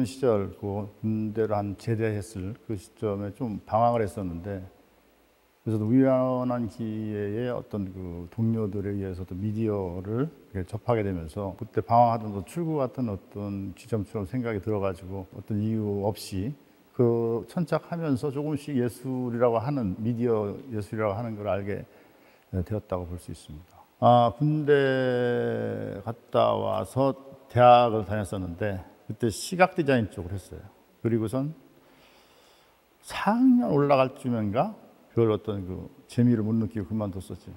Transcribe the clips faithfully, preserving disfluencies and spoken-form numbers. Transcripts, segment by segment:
시절 그 군대를 한 제대했을 그 시점에 좀 방황을 했었는데, 그래서 우연한 기회에 어떤 그 동료들에 의해서 또 미디어를 접하게 되면서 그때 방황하던 출구 같은 어떤 지점처럼 생각이 들어가지고 어떤 이유 없이 그 천착하면서 조금씩 예술이라고 하는, 미디어 예술이라고 하는 걸 알게 되었다고 볼 수 있습니다. 아, 군대 갔다 와서 대학을 다녔었는데 그때 시각 디자인 쪽을 했어요. 그리고선 사 학년 올라갈 쯤인가 별 어떤 그 재미를 못 느끼고 그만뒀었지.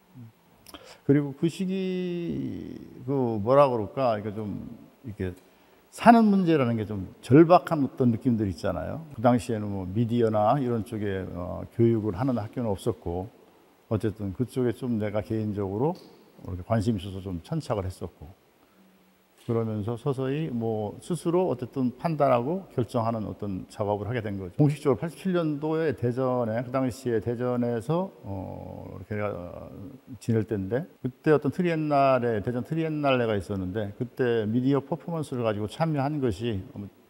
그리고 그 시기 그 뭐라 그럴까, 이게 좀 이렇게 사는 문제라는 게 좀 절박한 어떤 느낌들 있잖아요. 그 당시에는 뭐 미디어나 이런 쪽에 어, 교육을 하는 학교는 없었고, 어쨌든 그쪽에 좀 내가 개인적으로 이렇게 관심이 있어서 좀 천착을 했었고, 그러면서 서서히 뭐 스스로 어쨌든 판단하고 결정하는 어떤 작업을 하게 된 거죠. 공식적으로 팔십칠 년도에 대전에, 그 당시에 대전에서 어 이렇게 지낼 때인데, 그때 어떤 트리엔날에, 대전 트리엔날레가 있었는데 그때 미디어 퍼포먼스를 가지고 참여한 것이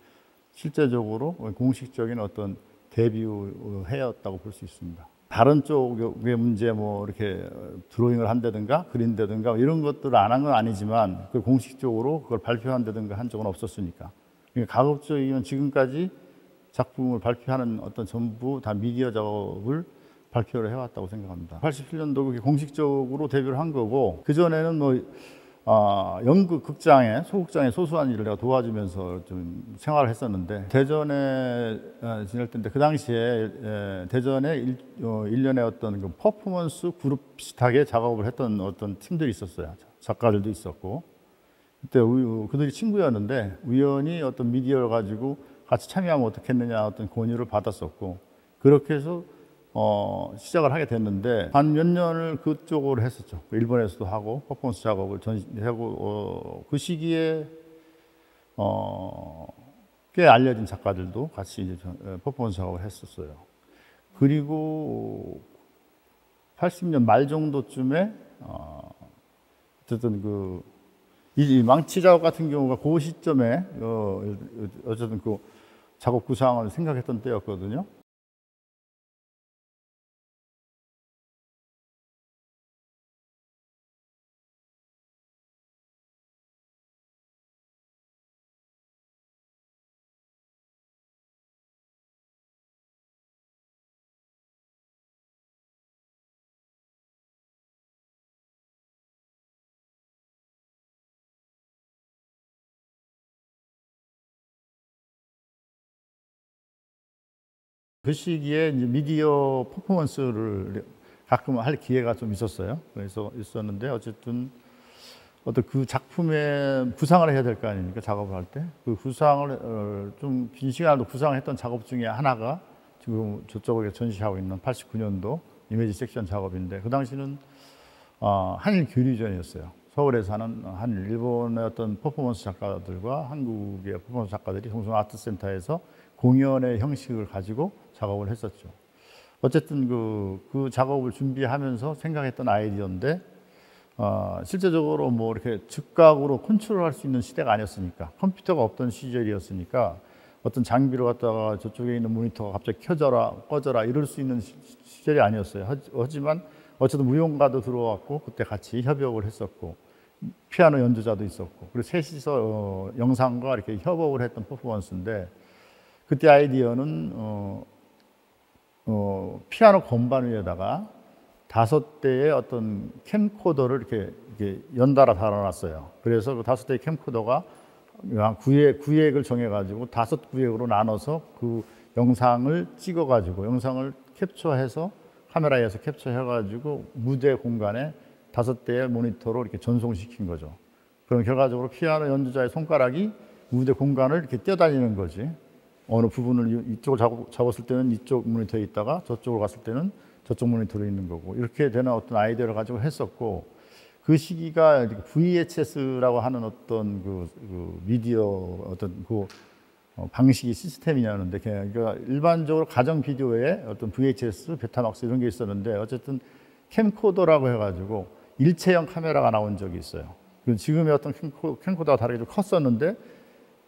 실제적으로 공식적인 어떤 데뷔 해였다고 볼 수 있습니다. 다른 쪽의 문제, 뭐 이렇게 드로잉을 한다든가 그린다든가 이런 것들을 안 한 건 아니지만 그 공식적으로 그걸 발표한다든가 한 적은 없었으니까. 그러니까 가급적이면 지금까지 작품을 발표하는 어떤 전부 다 미디어 작업을 발표를 해왔다고 생각합니다. 팔십칠 년도 공식적으로 데뷔를 한 거고, 그전에는 뭐 어, 연극 극장에, 소극장에 소소한 일을 내가 도와주면서 좀 생활을 했었는데, 대전에 지낼 때인데 그 당시에 대전에 일, 어, 일련의 어떤 그 퍼포먼스 그룹 비슷하게 작업을 했던 어떤 팀들이 있었어요. 작가들도 있었고, 그때 우, 그들이 친구였는데 우연히 어떤 미디어를 가지고 같이 참여하면 어떻겠느냐 어떤 권유를 받았었고, 그렇게 해서 어, 시작을 하게 됐는데 한 몇 년을 그쪽으로 했었죠. 일본에서도 하고 퍼포먼스 작업을 전시하고, 어, 그 시기에 어, 꽤 알려진 작가들도 같이 이제 퍼포먼스 작업을 했었어요. 그리고 팔십 년 말 정도쯤에 어, 어쨌든 그 이 망치 작업 같은 경우가 그 시점에 어, 어쨌든 그 작업 구상을 생각했던 때였거든요. 그 시기에 이제 미디어 퍼포먼스를 가끔 할 기회가 좀 있었어요. 그래서 있었는데 어쨌든 어떤 그 작품의 구상을 해야 될 거 아닙니까? 작업을 할 때. 그 구상을 좀 긴 시간도 구상을 했던 작업 중에 하나가 지금 저쪽에 전시하고 있는 팔십구 년도 이미지 섹션 작업인데, 그 당시는 어, 한일 교류전이었어요. 서울에서 하는 한일, 일본의 어떤 퍼포먼스 작가들과 한국의 퍼포먼스 작가들이 동성 아트센터에서 공연의 형식을 가지고 작업을 했었죠. 어쨌든 그, 그 작업을 준비하면서 생각했던 아이디어인데, 어, 실제적으로 뭐 이렇게 즉각으로 컨트롤할 수 있는 시대가 아니었으니까, 컴퓨터가 없던 시절이었으니까 어떤 장비로 갖다가 저쪽에 있는 모니터가 갑자기 켜져라 꺼져라 이럴 수 있는 시절이 아니었어요. 하지만 어쨌든 무용가도 들어왔고 그때 같이 협업을 했었고, 피아노 연주자도 있었고, 그리고 셋이서 어, 영상과 이렇게 협업을 했던 퍼포먼스인데, 그때 아이디어는 어, 어, 피아노 건반 위에다가 다섯 대의 어떤 캠코더를 이렇게, 이렇게 연달아 달아놨어요. 그래서 그 다섯 대의 캠코더가 구획, 구획을 정해가지고 다섯 구획으로 나눠서 그 영상을 찍어가지고, 영상을 캡처해서 카메라에서 캡처해가지고 무대 공간에 다섯 대의 모니터로 이렇게 전송시킨 거죠. 그럼 결과적으로 피아노 연주자의 손가락이 무대 공간을 이렇게 뛰어다니는 거지. 어느 부분을 이쪽을 잡, 잡았을 때는 이쪽 모니터에 있다가 저쪽으로 갔을 때는 저쪽 모니터로 있는 거고, 이렇게 되는 어떤 아이디어를 가지고 했었고, 그 시기가 브이에이치에스라고 하는 어떤 그, 그 미디어 어떤 그 방식이 시스템이냐는데, 그러니까 일반적으로 가정 비디오에 어떤 브이에이치에스, 베타막스 이런 게 있었는데, 어쨌든 캠코더라고 해가지고 일체형 카메라가 나온 적이 있어요. 지금의 어떤 캠코, 캠코더가 다르게 좀 컸었는데,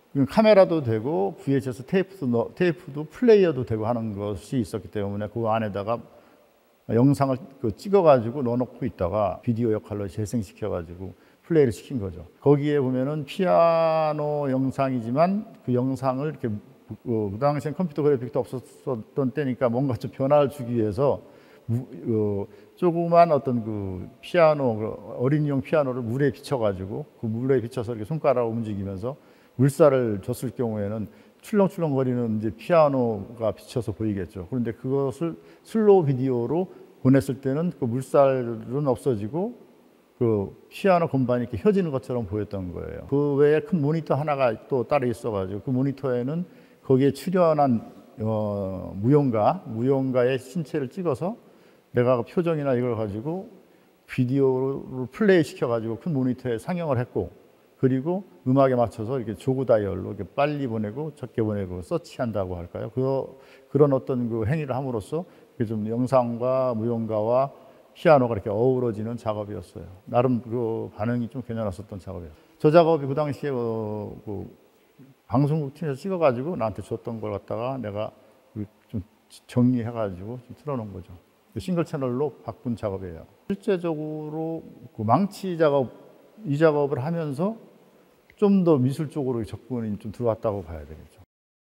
카메라도 되고 브이에이치에스 테이프도, 테이프도 플레이어도 되고 하는 것이 있었기 때문에 그 안에다가 영상을 찍어가지고 넣어놓고 있다가 비디오 역할로 재생시켜가지고 플레이를 시킨 거죠. 거기에 보면은 피아노 영상이지만 그 영상을 이렇게 그 당시엔 컴퓨터 그래픽도 없었던 때니까 뭔가 좀 변화를 주기 위해서 무, 어, 조그만 어떤 그 피아노 어린이용 피아노를 물에 비춰가지고 그 물에 비춰서 이렇게 손가락으로 움직이면서 물살을 줬을 경우에는 출렁출렁거리는 이제 피아노가 비쳐서 보이겠죠. 그런데 그것을 슬로우 비디오로 보냈을 때는 그 물살은 없어지고 그 피아노 건반이 이렇게 펴지는 것처럼 보였던 거예요. 그 외에 큰 모니터 하나가 또 따로 있어가지고 그 모니터에는 거기에 출연한 어, 무용가, 무용가의 신체를 찍어서 내가 그 표정이나 이걸 가지고 비디오를 플레이 시켜가지고 큰 모니터에 상영을 했고, 그리고 음악에 맞춰서 이렇게 조그 다이얼로 이렇게 빨리 보내고 적게 보내고 서치한다고 할까요? 그, 그런 어떤 그 행위를 함으로써 좀 영상과 무용가와 피아노가 이렇게 어우러지는 작업이었어요. 나름 그 반응이 좀 괜찮았었던 작업이에요. 저 작업이 그 당시에 어, 그 방송국 팀에서 찍어가지고 나한테 줬던 걸 갖다가 내가 좀 정리해가지고 좀 틀어놓은 거죠. 싱글 채널로 바꾼 작업이에요. 실제적으로 그 망치 작업, 이 작업을 하면서 좀 더 미술 쪽으로 접근이 좀 들어왔다고 봐야 되겠죠.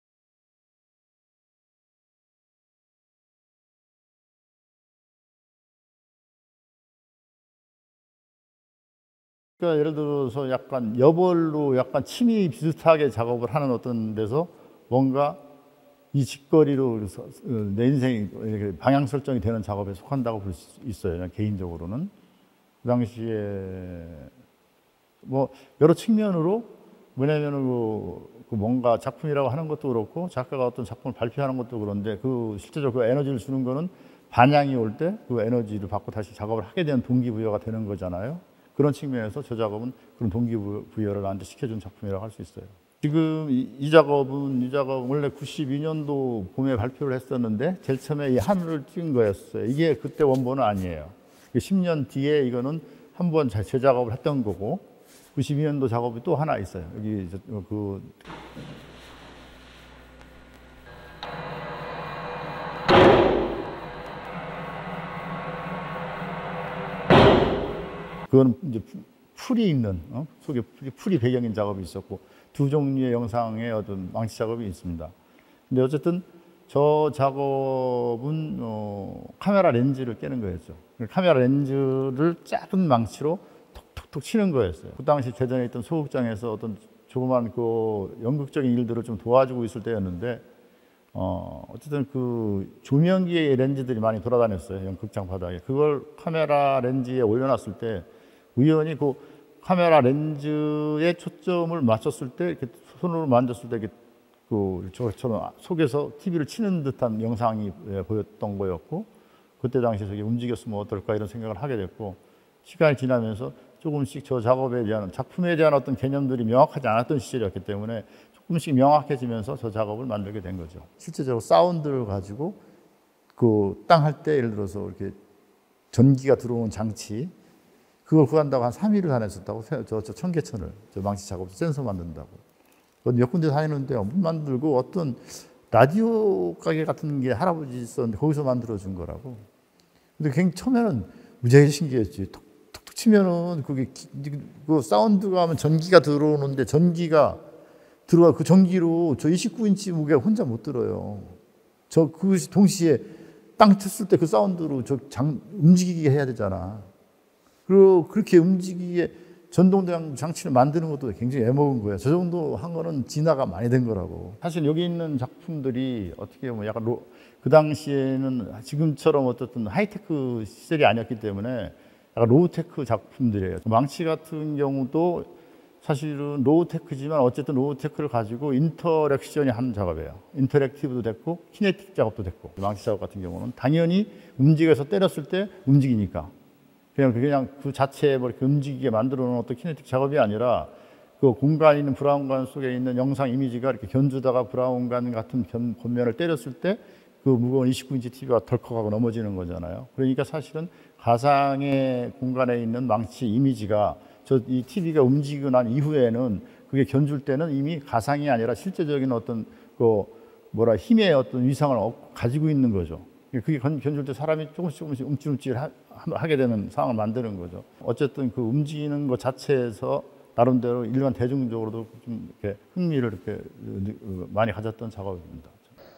그러니까 예를 들어서 약간 여벌로 약간 취미 비슷하게 작업을 하는 어떤 데서 뭔가 이 직거리로 내 인생이 방향 설정이 되는 작업에 속한다고 볼 수 있어요. 개인적으로는. 그 당시에 뭐 여러 측면으로, 뭐냐면은 그, 그 뭔가 작품이라고 하는 것도 그렇고 작가가 어떤 작품을 발표하는 것도 그런데 그 실제적으로 그 에너지를 주는 거는 반향이 올 때 그 에너지를 받고 다시 작업을 하게 되는 동기부여가 되는 거잖아요. 그런 측면에서 저 작업은 그런 동기부여를 나한테 시켜준 작품이라고 할 수 있어요. 지금 이, 이 작업은 이 작업 원래 구십이 년도 봄에 발표를 했었는데 제일 처음에 이 하늘을 찍은 거였어요. 이게 그때 원본은 아니에요. 십 년 뒤에 이거는 한번 재작업을 했던 거고, 구십이 년도 작업이 또 하나 있어요. 여기 그 그건 이제 풀이 있는 어? 속에 풀이, 풀이 배경인 작업이 있었고, 두 종류의 영상의 어떤 망치 작업이 있습니다. 근데 어쨌든 저 작업은 어, 카메라 렌즈를 깨는 거였죠. 카메라 렌즈를 작은 망치로 톡톡톡 치는 거였어요. 그 당시 대전에 있던 소극장에서 어떤 조그만 그 연극적인 일들을 좀 도와주고 있을 때였는데, 어, 어쨌든 그 조명기의 렌즈들이 많이 돌아다녔어요. 연극장 바닥에. 그걸 카메라 렌즈에 올려놨을 때 우연히 그 카메라 렌즈에 초점을 맞췄을 때 이렇게 손으로 만졌을 때 이렇게 그 저처럼 속에서 티비를 치는 듯한 영상이 보였던 거였고, 그때 당시에 저게 움직였으면 어떨까 이런 생각을 하게 됐고, 시간이 지나면서 조금씩 저 작업에 대한, 작품에 대한 어떤 개념들이 명확하지 않았던 시절이었기 때문에 조금씩 명확해지면서 저 작업을 만들게 된 거죠. 실제적으로 사운드를 가지고 그 땅 할 때 예를 들어서 이렇게 전기가 들어오는 장치, 그걸 구한다고 한 삼 일을 다녔었다고. 저, 저 청계천을, 저 망치 작업 센서 만든다고. 몇 군데 다니는데 못 만들고 어떤 라디오 가게 같은 게 할아버지 있었는데 거기서 만들어준 거라고. 근데 굉장히 처음에는 무지하게 신기했지. 톡톡 치면은 그게 그 사운드가 하면 전기가 들어오는데 전기가 들어와 그 전기로 저 이십구 인치 무게가 혼자 못 들어요. 저 그 동시에 땅 쳤을 때 그 사운드로 저 장 움직이게 해야 되잖아. 그리고 그렇게 움직이게 전동 장치를 만드는 것도 굉장히 애먹은 거예요. 저 정도 한 거는 진화가 많이 된 거라고. 사실 여기 있는 작품들이 어떻게 보면 약간 로, 그 당시에는 지금처럼 어쨌든 하이테크 시절이 아니었기 때문에 약간 로우테크 작품들이에요. 망치 같은 경우도 사실은 로우테크지만 어쨌든 로우테크를 가지고 인터랙션이 하는 작업이에요. 인터랙티브도 됐고 키네틱 작업도 됐고, 망치 작업 같은 경우는 당연히 움직여서 때렸을 때 움직이니까 그냥 그냥 그 자체에 뭐 이렇게 움직이게 만들어 놓은 어떤 키네틱 작업이 아니라 그 공간에 있는 브라운관 속에 있는 영상 이미지가 이렇게 견주다가 브라운관 같은 견, 겉면을 때렸을 때 그 무거운 이십구 인치 티비가 덜컥하고 넘어지는 거잖아요. 그러니까 사실은 가상의 공간에 있는 망치 이미지가 저 이 티비가 움직이고 난 이후에는 그게 견줄 때는 이미 가상이 아니라 실제적인 어떤 그 뭐라 힘의 어떤 위상을 가지고 있는 거죠. 그게 견줄 때 사람이 조금씩 조금씩 움찔움찔 하게 되는 상황을 만드는 거죠. 어쨌든 그 움직이는 것 자체에서 나름대로 일반 대중적으로도 좀 이렇게 흥미를 이렇게 많이 가졌던 작업입니다.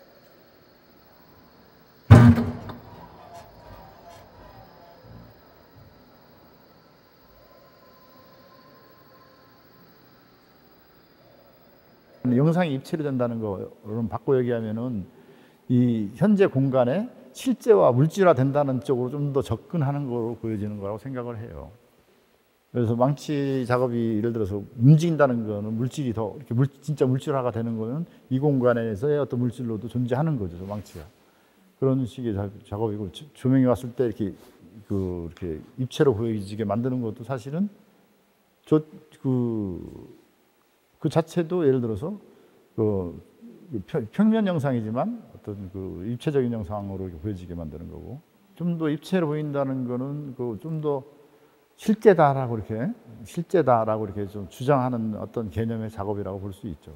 영상이 입체로 된다는 거를 바꿔 얘기하면은 이 현재 공간에 실제와 물질화 된다는 쪽으로 좀 더 접근하는 거로 보여지는 거라고 생각을 해요. 그래서 망치 작업이 예를 들어서 움직인다는 거는 물질이 더 이렇게 물, 진짜 물질화가 되는 거는 이 공간에서의 어떤 물질로도 존재하는 거죠, 망치가. 그런 식의 작업이고, 조명이 왔을 때 이렇게 그 이렇게 입체로 보여지게 만드는 것도 사실은 저 그 그 자체도 예를 들어서 그 평면 영상이지만 어떤 그 입체적인 영상으로 보여지게 만드는 거고, 좀 더 입체로 보인다는 거는 그 좀 더 실제다라고 이렇게 실제다라고 이렇게 좀 주장하는 어떤 개념의 작업이라고 볼 수 있죠.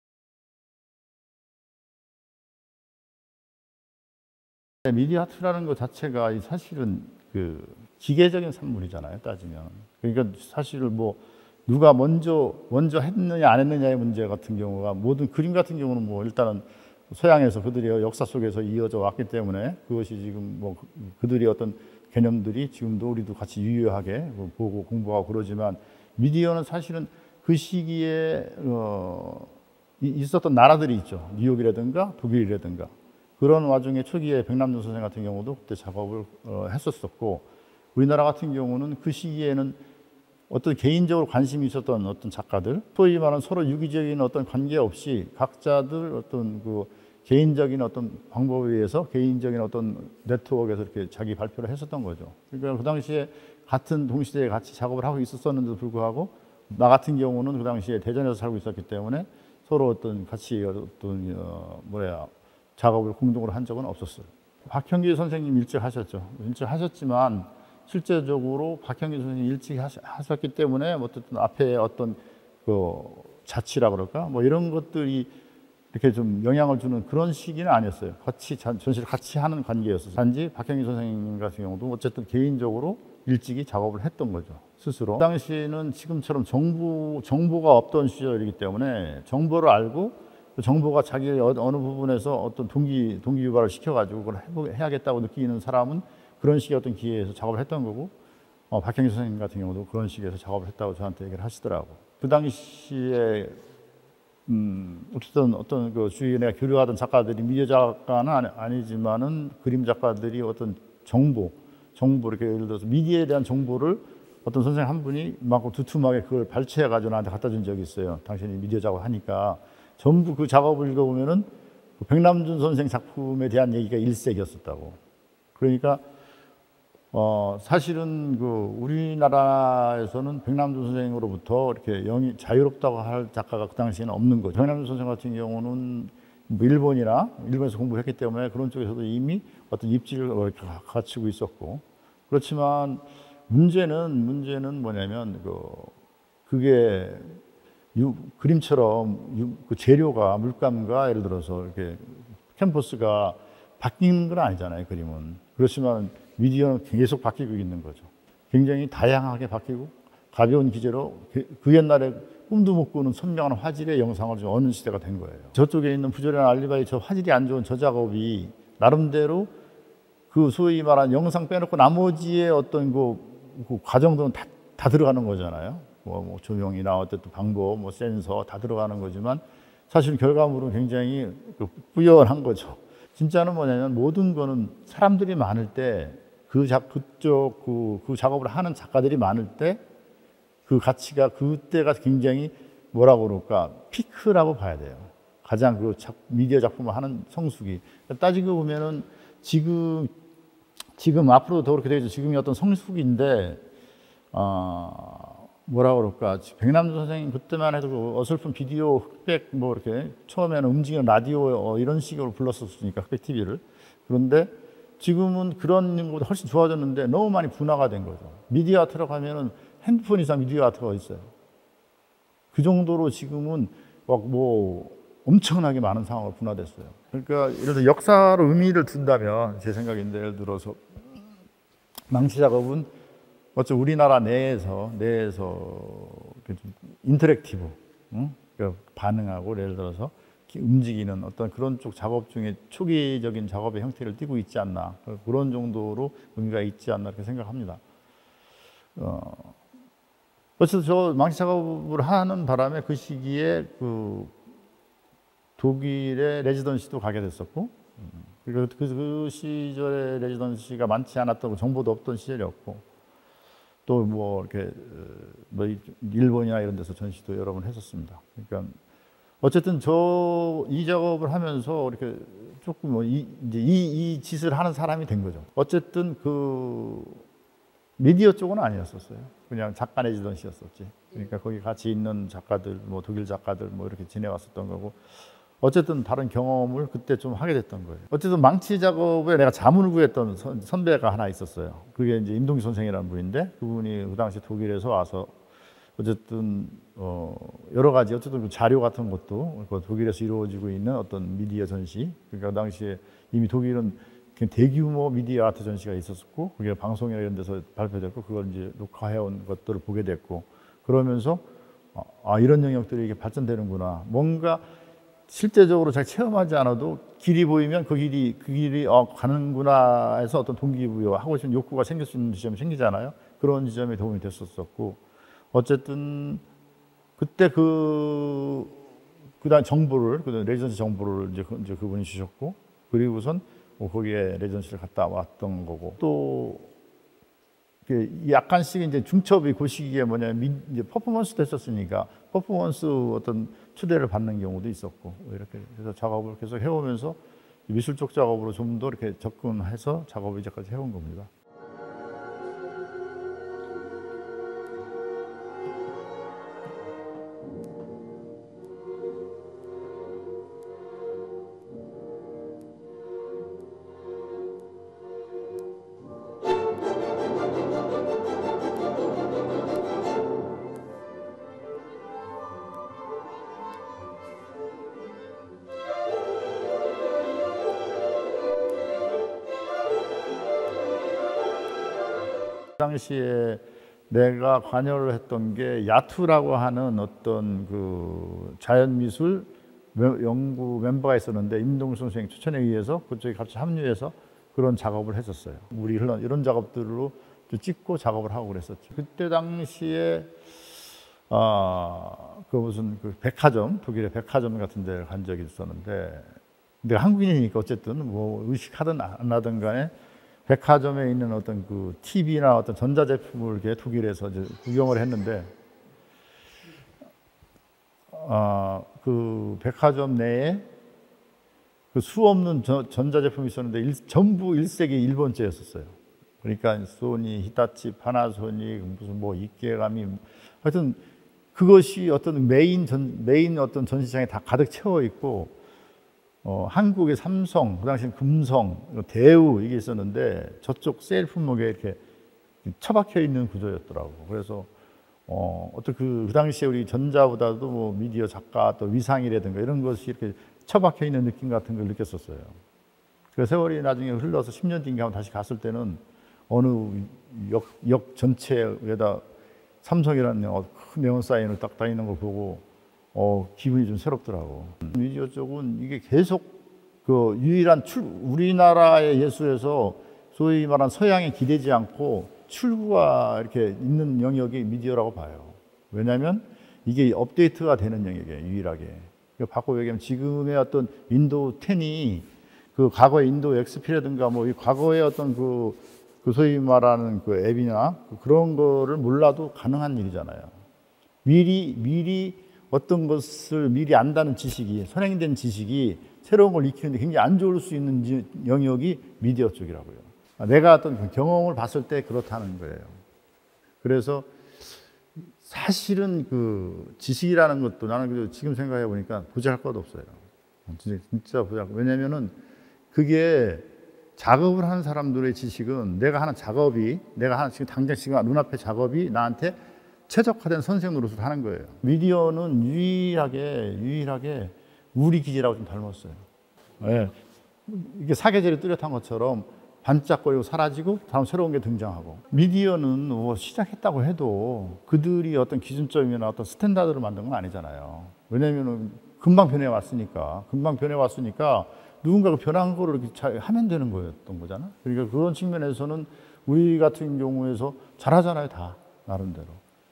미디어 아트라는 것 자체가 사실은 그 기계적인 산물이잖아요, 따지면. 그러니까 사실 뭐 누가 먼저 먼저 했느냐 안 했느냐의 문제 같은 경우가, 모든 그림 같은 경우는 뭐 일단은 서양에서 그들이 역사 속에서 이어져 왔기 때문에 그것이 지금 뭐 그들이 어떤 개념들이 지금도 우리도 같이 유효하게 보고 공부하고 그러지만, 미디어는 사실은 그 시기에 어 있었던 나라들이 있죠. 뉴욕이라든가 독일이라든가. 그런 와중에 초기에 백남준 선생 같은 경우도 그때 작업을 어 했었었고, 우리나라 같은 경우는 그 시기에는 어떤 개인적으로 관심이 있었던 어떤 작가들, 소위 말하는 서로 유기적인 어떤 관계 없이 각자들 어떤 그 개인적인 어떤 방법에 의해서 개인적인 어떤 네트워크에서 이렇게 자기 발표를 했었던 거죠. 그러니까 그 당시에 같은 동시대에 같이 작업을 하고 있었었는데도 불구하고, 나 같은 경우는 그 당시에 대전에서 살고 있었기 때문에 서로 어떤 같이 어떤 어 뭐야 작업을 공동으로 한 적은 없었어요. 박형기 선생님 일찍 하셨죠. 일찍 하셨지만 실제적으로 박형기 선생님이 일찍 하셨기 때문에 어쨌든 앞에 어떤 그 자치라 그럴까 뭐 이런 것들이 이렇게 좀 영향을 주는 그런 시기는 아니었어요. 같이 전시를 같이 하는 관계였어요. 단지 박형기 선생님 같은 경우도 어쨌든 개인적으로 일찍이 작업을 했던 거죠, 스스로. 그 당시에는 지금처럼 정보 정보가 없던 시절이기 때문에 정보를 알고 그 정보가 자기 어느 부분에서 어떤 동기 동기 유발을 시켜가지고 그걸 해야겠다고 느끼는 사람은 그런 식의 어떤 기회에서 작업을 했던 거고, 어, 박형기 선생님 같은 경우도 그런 식에서 작업을 했다고 저한테 얘기를 하시더라고. 그 당시에 음, 어쨌든 어떤 그 주위에 내가 교류하던 작가들이 미디어 작가는 아니, 아니지만은 그림 작가들이 어떤 정보, 정보 이렇게 예를 들어서 미디어에 대한 정보를 어떤 선생님 한 분이 막 두툼하게 그걸 발췌해가지고 나한테 갖다 준 적이 있어요. 당신이 미디어 작업 하니까 전부 그 작업을 읽어보면은 그 백남준 선생 작품에 대한 얘기가 일색이었었다고. 그러니까 어, 사실은 그 우리나라에서는 백남준 선생으로부터 이렇게 영이 자유롭다고 할 작가가 그 당시에는 없는 거죠. 백남준 선생 같은 경우는 뭐 일본이나 일본에서 공부했기 때문에 그런 쪽에서도 이미 어떤 입지를 갖추고 있었고, 그렇지만 문제는 문제는 뭐냐면 그 그게 유, 그림처럼 유, 그 재료가 물감과 예를 들어서 이렇게 캔버스가 바뀌는 건 아니잖아요, 그림은. 그렇지만 미디어는 계속 바뀌고 있는 거죠. 굉장히 다양하게 바뀌고 가벼운 기재로 그 옛날에 꿈도 못 꾸는 선명한 화질의 영상을 좀 얻는 시대가 된 거예요. 저쪽에 있는 부조리한 알리바이 저 화질이 안 좋은 저 작업이 나름대로 그 소위 말한 영상 빼놓고 나머지의 어떤 그, 그 과정들은 다, 다 들어가는 거잖아요. 뭐, 뭐 조명이나 어쨌든 방법, 뭐 센서 다 들어가는 거지만 사실 결과물은 굉장히 그 뿌연한 거죠. 진짜는 뭐냐면 모든 거는 사람들이 많을 때 그 작, 그쪽 그, 그 작업을 하는 작가들이 많을 때 그 가치가 그때가 굉장히 뭐라고 그럴까 피크라고 봐야 돼요. 가장 그 작, 미디어 작품을 하는 성수기. 따지고 보면은 지금 지금 앞으로 더 그렇게 되겠죠. 지금이 어떤 성수기인데 어, 뭐라고 그럴까 백남준 선생님 그때만 해도 그 어설픈 비디오 흑백 뭐 이렇게 처음에는 움직이는 라디오 어, 이런 식으로 불렀었으니까 흑백 티비를. 그런데 지금은 그런 것보다 훨씬 좋아졌는데 너무 많이 분화가 된 거죠. 미디어 아트라고 하면은 핸드폰 이상 미디어 아트가 어디 있어요. 그 정도로 지금은 막 뭐 엄청나게 많은 상황으로 분화됐어요. 그러니까 예를 들어 역사로 의미를 둔다면 제 생각인데, 예를 들어서 망치 작업은 어째 우리나라 내에서 내에서 인터랙티브, 응? 그러니까 반응하고 예를 들어서 움직이는 어떤 그런 쪽 작업 중에 초기적인 작업의 형태를 띠고 있지 않나, 그런 정도로 의미가 있지 않나 이렇게 생각합니다. 어, 어쨌든 저 망치 작업을 하는 바람에 그 시기에 그 독일의 레지던시도 가게 됐었고, 그, 그, 그 시절에 레지던시가 많지 않았던, 정보도 없던 시절이었고, 또 뭐 이렇게 뭐 일본이나 이런 데서 전시도 여러 번 했었습니다. 그러니까 어쨌든 저 이 작업을 하면서 이렇게 조금 뭐 이, 이제 이, 이 짓을 하는 사람이 된 거죠. 어쨌든 그 미디어 쪽은 아니었었어요. 그냥 작가 레지던시였었지. 그러니까 거기 같이 있는 작가들, 뭐 독일 작가들 뭐 이렇게 지내왔었던 거고, 어쨌든 다른 경험을 그때 좀 하게 됐던 거예요. 어쨌든 망치 작업에 내가 자문을 구했던 선, 선배가 하나 있었어요. 그게 이제 임동규 선생이라는 분인데, 그분이 그 당시 독일에서 와서 어쨌든 어 여러 가지 어쨌든 그 자료 같은 것도 그 독일에서 이루어지고 있는 어떤 미디어 전시, 그러니까 그 당시에 이미 독일은 대규모 미디어 아트 전시가 있었고, 그게 방송이나 이런 데서 발표됐고, 그걸 이제 녹화해온 것들을 보게 됐고, 그러면서 아, 이런 영역들이 이게 발전되는구나, 뭔가 실제적으로 잘 체험하지 않아도 길이 보이면 그 길이 그 길이 어, 가는구나 해서 어떤 동기부여, 하고 싶은 욕구가 생길 수 있는 지점이 생기잖아요. 그런 지점에 도움이 됐었었고, 어쨌든 그때 그 그다음 정보를, 그 레지던시 정보를 이제, 그, 이제 그분이 주셨고, 그리고선 뭐 거기에 레지던시를 갔다 왔던 거고, 또 약간씩 이제 중첩이 그 시기에 뭐냐면 이제 퍼포먼스도 했었으니까 퍼포먼스 어떤 초대를 받는 경우도 있었고, 이렇게 해서 작업을 계속 해오면서 미술적 작업으로 좀 더 이렇게 접근해서 작업을 이제까지 해온 겁니다. 그 당시에 내가 관여를 했던 게 야투라고 하는 어떤 그 자연미술 연구 멤버가 있었는데, 임동수 선생님 추천에 의해서 그쪽에 같이 합류해서 그런 작업을 했었어요. 우리 이런, 이런 작업들로 찍고 작업을 하고 그랬었죠. 그때 당시에 아, 그 무슨 그 백화점, 독일의 백화점 같은 데 간 적이 있었는데, 내가 한국인이니까 어쨌든 뭐 의식하든 안 하든 간에 백화점에 있는 어떤 그 티비나 어떤 전자제품을 이렇게 독일에서 이제 구경을 했는데, 아, 그 백화점 내에 그 수 없는 저, 전자제품이 있었는데 일, 전부 일색이 일본제였었어요. 그러니까 소니, 히타치, 파나소닉, 무슨 뭐 이케가미, 하여튼 그것이 어떤 메인 전, 메인 어떤 전시장에 다 가득 채워 있고, 어, 한국의 삼성, 그 당시엔 금성, 대우 이게 있었는데 저쪽 세일 품목에 이렇게 처박혀 있는 구조였더라고. 그래서 어, 어떤 그, 그 당시에 우리 전자보다도 뭐 미디어 작가 또 위상이라든가 이런 것이 이렇게 처박혀 있는 느낌 같은 걸 느꼈었어요. 그 세월이 나중에 흘러서 십 년 뒤인가 다시 갔을 때는 어느 역, 역 전체에다 삼성이라는 큰 네온 사인을 딱 다니는 걸 보고 어, 기분이 좀 새롭더라고. 미디어 쪽은 이게 계속 그 유일한 출, 우리나라의 예술에서 소위 말한 서양에 기대지 않고 출구가 이렇게 있는 영역이 미디어라고 봐요. 왜냐하면 이게 업데이트가 되는 영역이에요, 유일하게. 바꿔 얘기하면 지금의 어떤 윈도우 텐이 그 과거의 윈도우 엑스피라든가 뭐 이 과거의 어떤 그, 그 소위 말하는 그 앱이나 그런 거를 몰라도 가능한 일이잖아요. 미리, 미리 어떤 것을 미리 안다는 지식이, 선행된 지식이 새로운 걸 익히는데 굉장히 안 좋을 수 있는 영역이 미디어 쪽이라고요. 내가 어떤 경험을 봤을 때 그렇다는 거예요. 그래서 사실은 그 지식이라는 것도 나는 지금 생각해 보니까 보잘 것 없어요. 진짜, 진짜 보잘 것. 왜냐면은 그게 작업을 하는 사람들의 지식은 내가 하는 작업이, 내가 하는 지금 당장 지금 눈앞에 작업이 나한테 최적화된 선생 노릇을 하는 거예요. 미디어는 유일하게 유일하게 우리 기질하고 좀 닮았어요. 예. 이게 사계절이 뚜렷한 것처럼 반짝거리고 사라지고 다음 새로운 게 등장하고, 미디어는 뭐 시작했다고 해도 그들이 어떤 기준점이나 어떤 스탠다드를 만든 건 아니잖아요. 왜냐하면 금방 변해 왔으니까 금방 변해 왔으니까 누군가가 변한 거를 이렇게 잘 하면 되는 거였던 거잖아. 그러니까 그런 측면에서는 우리 같은 경우에서 잘하잖아요, 다 나름대로.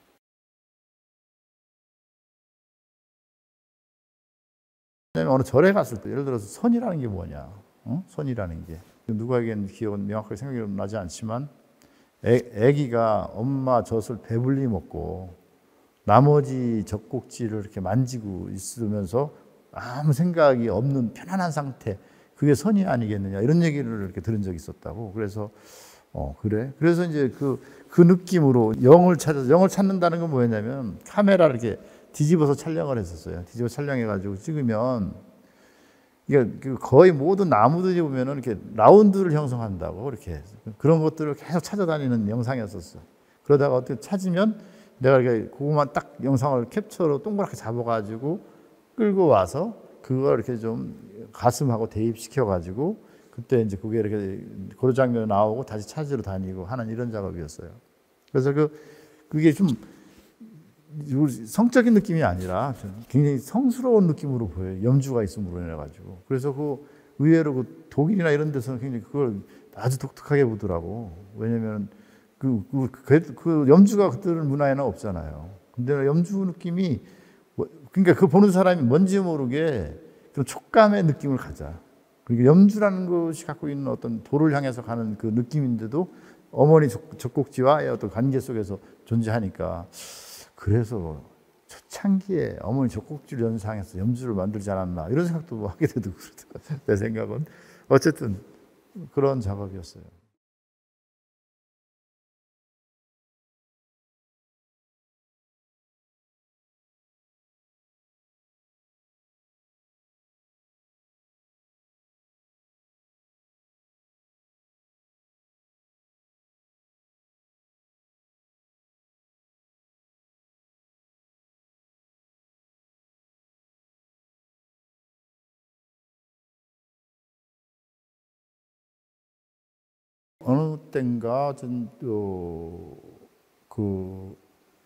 왜냐면 어느 절에 갔을 때 예를 들어서 선이라는 게 뭐냐, 어? 선이라는 게 누구에게는 기억은 명확하게 생각이 나지 않지만, 애, 애기가 엄마 젖을 배불리 먹고 나머지 젖꼭지를 이렇게 만지고 있으면서 아무 생각이 없는 편안한 상태, 그게 선이 아니겠느냐, 이런 얘기를 이렇게 들은 적이 있었다고. 그래서 어 그래. 그래서 이제 그, 그 느낌으로 영을 찾아서, 영을 찾는다는 건 뭐였냐면 카메라를 이렇게 뒤집어서 촬영을 했었어요. 뒤집어 촬영해가지고 찍으면 이게 거의 모든 나무들이 보면은 이렇게 라운드를 형성한다고, 이렇게 그런 것들을 계속 찾아다니는 영상이었었어. 그러다가 어떻게 찾으면 내가 이렇게 그것만 딱 영상을 캡처로 동그랗게 잡아가지고 끌고 와서 그걸 이렇게 좀 가슴하고 대입시켜가지고 그때 이제 그게 이렇게 고려 장면이 나오고 다시 찾으러 다니고 하는 이런 작업이었어요. 그래서 그 그게 좀 성적인 느낌이 아니라 굉장히 성스러운 느낌으로 보여요. 염주가 있음으로 인해 가지고. 그래서 그 의외로 그 독일이나 이런 데서는 굉장히 그걸 아주 독특하게 보더라고. 왜냐면 그, 그, 그, 그 염주가 그들 문화에는 없잖아요. 근데 염주 느낌이, 그러니까 그 보는 사람이 뭔지 모르게 좀 촉감의 느낌을 가져. 그러니까 염주라는 것이 갖고 있는 어떤 도를 향해서 가는 그 느낌인데도 어머니 젖꼭지와의 어떤 관계 속에서 존재하니까, 그래서 초창기에 어머니 젖꼭지를 연상해서 염주를 만들지 않았나, 이런 생각도 하게 되도 그렇더라고요. 내 생각은. 어쨌든 그런 작업이었어요. 어느 때인가 전, 어, 그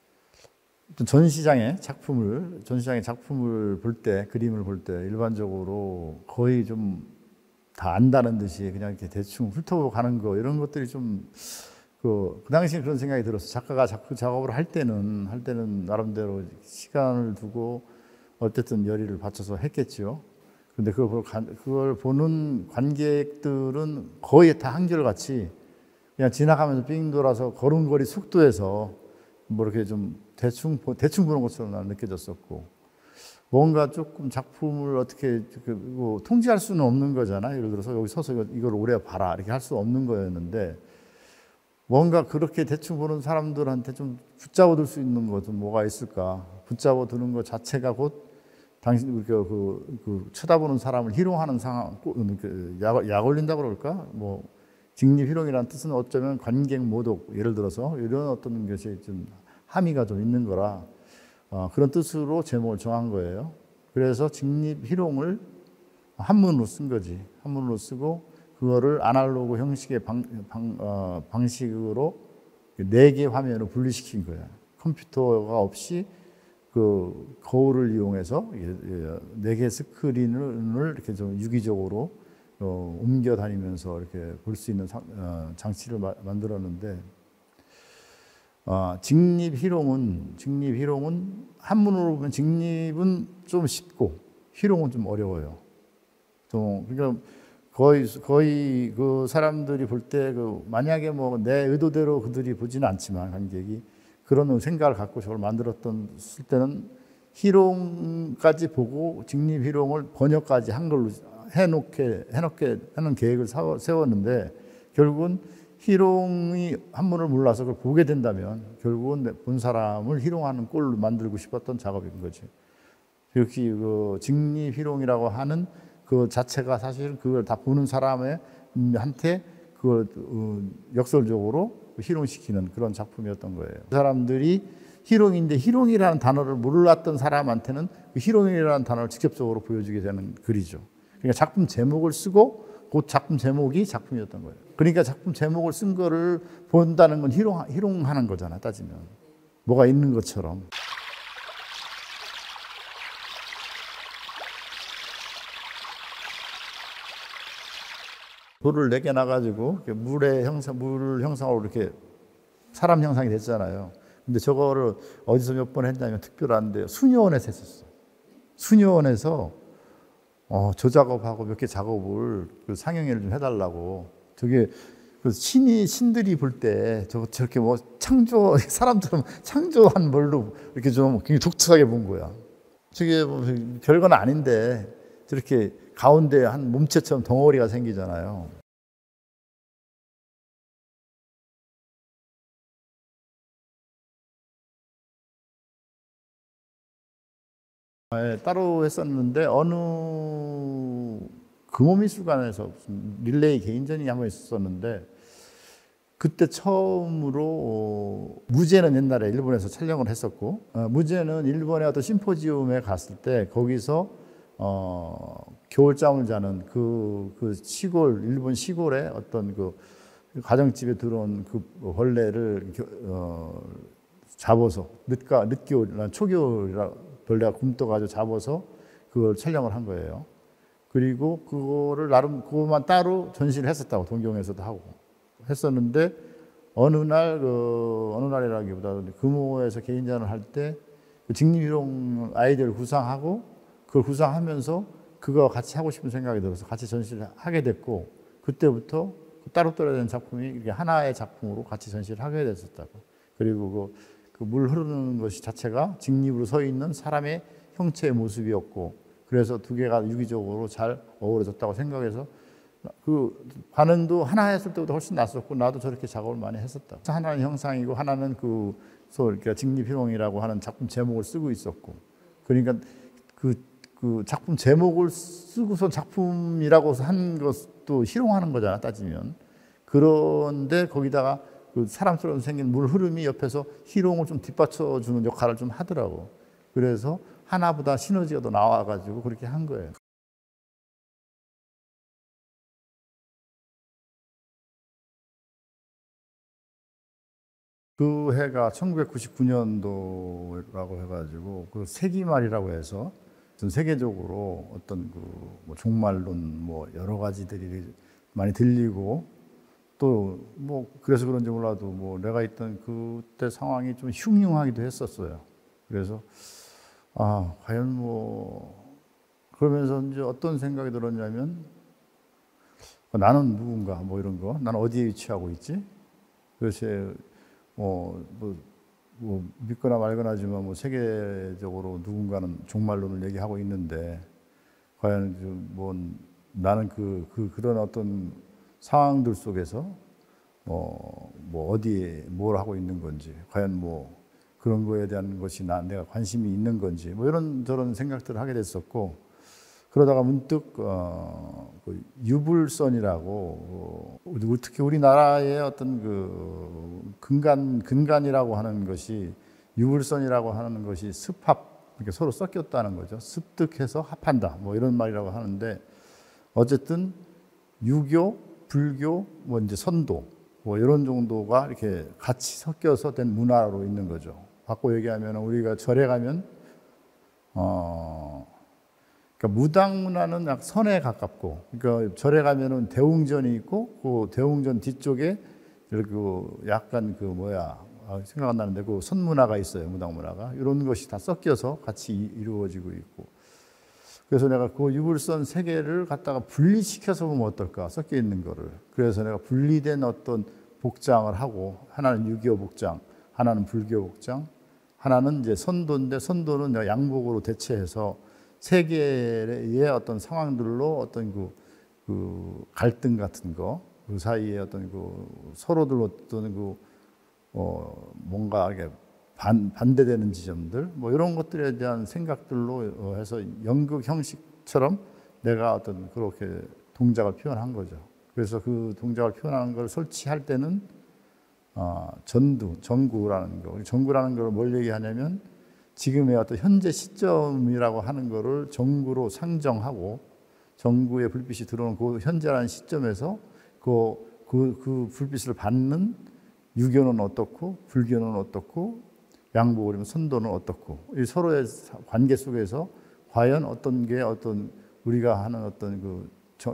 전시장에 작품을 전시장에 작품을 볼 때, 그림을 볼 때 일반적으로 거의 좀 다 안다는 듯이 그냥 이렇게 대충 훑어보고 가는 거, 이런 것들이 좀 그, 그 당시에 그런 생각이 들었어. 작가가 그 작업을 할 때는 할 때는 나름대로 시간을 두고 어쨌든 열의를 바쳐서 했겠죠. 근데 그걸, 그걸 보는 관객들은 거의 다 한결같이 그냥 지나가면서 삥 돌아서 걸음걸이 속도에서 뭐 이렇게 좀 대충, 대충 보는 것처럼 나는 느껴졌었고, 뭔가 조금 작품을 어떻게 뭐 통제할 수는 없는 거잖아. 예를 들어서 여기 서서 이걸 오래 봐라, 이렇게 할 수 없는 거였는데, 뭔가 그렇게 대충 보는 사람들한테 좀 붙잡아둘 수 있는 것은 뭐가 있을까? 붙잡아두는 것 자체가 곧 당신 그, 그, 그 쳐다보는 사람을 희롱하는 상황, 그 약, 약 올린다고 그럴까? 뭐 직립 희롱이라는 뜻은 어쩌면 관객 모독, 예를 들어서 이런 어떤 것이 좀 함의가 좀 있는 거라, 어, 그런 뜻으로 제목을 정한 거예요. 그래서 직립 희롱을 한문으로 쓴 거지. 한문으로 쓰고 그거를 아날로그 형식의 방, 방, 어, 방식으로 네 개 화면으로 분리시킨 거야. 컴퓨터가 없이 그 거울을 이용해서 네 개 스크린을 이렇게 좀 유기적으로 어, 옮겨 다니면서 이렇게 볼 수 있는 상, 어, 장치를 마, 만들었는데, 어, 직립 희롱은 직립 희롱은 한문으로 보면 직립은 좀 쉽고 희롱은 좀 어려워요. 좀 그러니까 거의 거의 그 사람들이 볼 때 그 만약에 뭐 내 의도대로 그들이 보지는 않지만 관객이 그런 생각을 갖고 저걸 만들었던 쓸 때는 희롱까지 보고 직립 희롱을 번역까지 한글로 해놓게 해놓게 하는 계획을 세웠는데, 결국은 희롱이 한문을 몰라서 그걸 보게 된다면 결국은 본 사람을 희롱하는 꼴로 만들고 싶었던 작업인 거지. 역시 그 직립 희롱이라고 하는 그 자체가 사실 그걸 다 보는 사람의 한테 그걸 역설적으로 희롱시키는 그런 작품이었던 거예요. 그 사람들이 희롱인데 희롱이라는 단어를 몰랐던 사람한테는 그 희롱이라는 단어를 직접적으로 보여주게 되는 글이죠. 그러니까 작품 제목을 쓰고 그 작품 제목이 작품이었던 거예요. 그러니까 작품 제목을 쓴 거를 본다는 건 희롱, 희롱하는 거잖아, 따지면. 뭐가 있는 것처럼. 돌을 네 개 놔가지고 물의 형상, 물 형상으로 이렇게 사람 형상이 됐잖아요. 근데 저거를 어디서 몇 번 했냐면 특별한데 수녀원에서 했었어. 수녀원에서 어, 저 작업하고 몇 개 작업을 그 상영회를 좀 해달라고. 저게 그 신이 신들이 볼 때 저 저렇게 뭐 창조 사람처럼 창조한 뭘로 이렇게 좀 굉장히 독특하게 본 거야. 저게 뭐 별건 아닌데 저렇게 가운데 한 몸체처럼 덩어리가 생기잖아요. 네, 따로 했었는데 어느 금호미술관에서 무슨 릴레이 개인전이 한번 있었는데 그때 처음으로 어, 무제는 옛날에 일본에서 촬영을 했었고 어, 무제는 일본의 어떤 심포지움에 갔을 때 거기서 어, 겨울잠을 자는 그, 그 시골 일본 시골의 어떤 그 가정집에 들어온 그 벌레를 어, 잡아서 늦가 늦겨울 초겨울이라 벌레가 굶떠가지고 잡아서 그걸 촬영을 한 거예요. 그리고 그거를 나름 그것만 따로 전시를 했었다고 동경에서도 하고 했었는데 어느 날 그 어느 날이라기보다 금호에서 개인전을 할 때 그 직립희롱 아이디어를 구상하고 그걸 구상하면서 그거 같이 하고 싶은 생각이 들어서 같이 전시를 하게 됐고 그때부터 따로 떨어진 작품이 이렇게 하나의 작품으로 같이 전시를 하게 됐었다고. 그리고 그 그 물 흐르는 것이 자체가 직립으로 서 있는 사람의 형체의 모습이었고 그래서 두 개가 유기적으로 잘 어우러졌다고 생각해서 그 반응도 하나 했을 때보다 훨씬 낫었고 나도 저렇게 작업을 많이 했었다. 하나는 형상이고 하나는 그 그러니까 직립희롱이라고 하는 작품 제목을 쓰고 있었고 그러니까 그, 그 작품 제목을 쓰고서 작품이라고 한 것도 희롱하는 거잖아 따지면. 그런데 거기다가 그 사람처럼 생긴 물 흐름이 옆에서 희롱을 좀 뒷받쳐주는 역할을 좀 하더라고. 그래서 하나보다 시너지가 더 나와가지고 그렇게 한 거예요. 그 해가 천구백구십구 년도라고 해가지고 그 세기말이라고 해서 전 세계적으로 어떤 그뭐 종말론 뭐 여러 가지들이 많이 들리고 또 뭐 그래서 그런지 몰라도 뭐 내가 있던 그때 상황이 좀 흉흉하기도 했었어요. 그래서 아 과연 뭐 그러면서 이제 어떤 생각이 들었냐면 나는 누군가 뭐 이런 거 나는 어디에 위치하고 있지? 그래서 뭐, 뭐, 뭐 믿거나 말거나 하지만 뭐 세계적으로 누군가는 종말론을 얘기하고 있는데 과연 뭐 나는 그, 그 그런 어떤 상황들 속에서 뭐, 뭐 어디에 뭘 하고 있는 건지 과연 뭐 그런 거에 대한 것이 나 내가 관심이 있는 건지 뭐 이런 저런 생각들을 하게 됐었고 그러다가 문득 어, 그 유불선이라고 어, 특히 우리나라의 어떤 그 근간 근간이라고 하는 것이 유불선이라고 하는 것이 습합 이렇게 서로 섞였다는 거죠. 습득해서 합한다 뭐 이런 말이라고 하는데 어쨌든 유교, 불교, 뭐 이제 선도 뭐 이런 정도가 이렇게 같이 섞여서 된 문화로 있는 거죠. 바꿔 얘기하면 우리가 절에 가면 어. 그러니까 무당 문화는 약 선에 가깝고, 그러니까 절에 가면은 대웅전이 있고, 그 대웅전 뒤쪽에 그 약간 그 뭐야 아, 생각 안 나는데 그 선문화가 있어요, 무당 문화가 이런 것이 다 섞여서 같이 이루어지고 있고. 그래서 내가 그 유불선 세 개를 갖다가 분리시켜서 보면 어떨까 섞여 있는 거를. 그래서 내가 분리된 어떤 복장을 하고 하나는 유교 복장, 하나는 불교 복장, 하나는 이제 선도인데 선도는 내가 양복으로 대체해서 세 개의 어떤 상황들로 어떤 그, 그 갈등 같은 거, 그 사이에 어떤 그 서로들 어떤 그, 어, 뭔가 이게 반, 반대되는 지점들, 뭐 이런 것들에 대한 생각들로 해서 연극 형식처럼 내가 어떤 그렇게 동작을 표현한 거죠. 그래서 그 동작을 표현하는 걸 설치할 때는 어, 전두, 정구라는 거. 정구라는 걸 뭘 얘기하냐면 지금의 어떤 현재 시점이라고 하는 거를 정구로 상정하고 정구의 불빛이 들어오는 그 현재라는 시점에서 그, 그, 그 불빛을 받는 유교는 어떻고 불교는 어떻고 양보그리면 선도는 어떻고 이 서로의 관계 속에서 과연 어떤 게 어떤 우리가 하는 어떤 그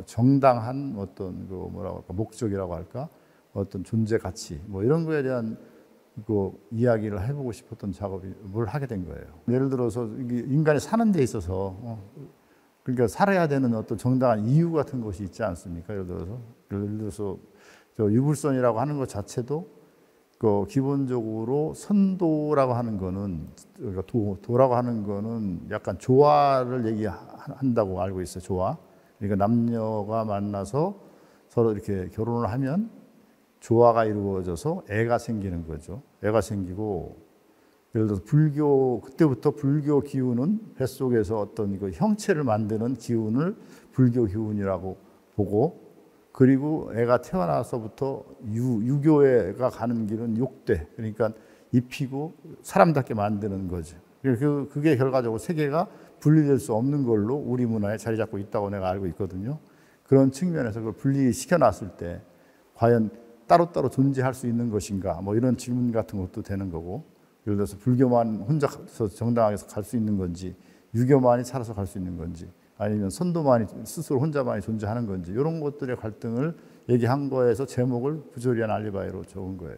정당한 어떤 그 뭐라고 할까 목적이라고 할까 어떤 존재 가치 뭐 이런 거에 대한 그 이야기를 해보고 싶었던 작업을 하게 된 거예요. 예를 들어서 인간이 사는 데 있어서 어, 그러니까 살아야 되는 어떤 정당한 이유 같은 것이 있지 않습니까? 예를 들어서 예를 들어서 저 유불선이라고 하는 것 자체도 그 기본적으로 선도라고 하는 거는 그러니까 도, 도라고 하는 거는 약간 조화를 얘기한다고 알고 있어요. 조화. 그러니까 남녀가 만나서 서로 이렇게 결혼을 하면 조화가 이루어져서 애가 생기는 거죠. 애가 생기고 예를 들어서 불교 그때부터 불교 기운은 뱃속에서 어떤 그 형체를 만드는 기운을 불교 기운이라고 보고 그리고 애가 태어나서부터 유, 유교애가 가는 길은 욕돼. 그러니까 입히고 사람답게 만드는 거죠. 그, 그게 결과적으로 세계가 분리될 수 없는 걸로 우리 문화에 자리 잡고 있다고 내가 알고 있거든요. 그런 측면에서 그걸 분리시켜 놨을 때 과연 따로따로 존재할 수 있는 것인가 뭐 이런 질문 같은 것도 되는 거고 예를 들어서 불교만 혼자서 정당하게 갈 수 있는 건지 유교만이 살아서 갈 수 있는 건지 아니면 선도만이 스스로 혼자만이 존재하는 건지 이런 것들의 갈등을 얘기한 거에서 제목을 부조리한 알리바이로 적은 거예요.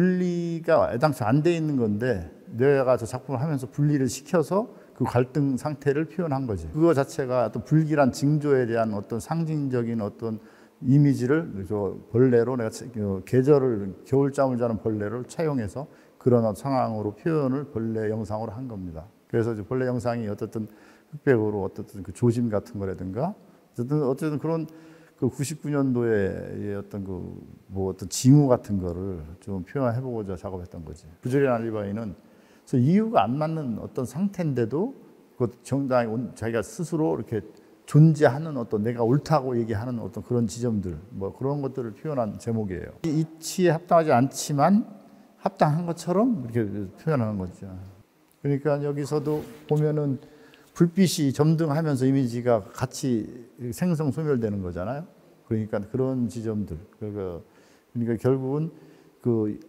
분리가 애당초 안 돼 있는 건데 내가 저 작품을 하면서 분리를 시켜서 그 갈등 상태를 표현한 거지. 그거 자체가 어떤 불길한 징조에 대한 어떤 상징적인 어떤 이미지를 저 벌레로 내가 계절을 겨울잠을 자는 벌레를 차용해서 그런 상황으로 표현을 벌레 영상으로 한 겁니다. 그래서 벌레 영상이 어떻든 흑백으로 어떻든 그 조짐 같은 거라든가 어쨌든 어쨌든 그런 그 구십구 년도에 어떤 그 뭐 어떤 징후 같은 거를 좀 표현해보고자 작업했던 거지. 부조리한 알리바이는 그래서 이유가 안 맞는 어떤 상태인데도 그 정당히 자기가 스스로 이렇게 존재하는 어떤 내가 옳다고 얘기하는 어떤 그런 지점들 뭐 그런 것들을 표현한 제목이에요. 이치에 합당하지 않지만 합당한 것처럼 이렇게 표현하는 거죠. 그러니까 여기서도 보면은 불빛이 점등하면서 이미지가 같이 생성 소멸되는 거잖아요. 그러니까 그런 지점들. 그러니까, 그러니까 결국은 그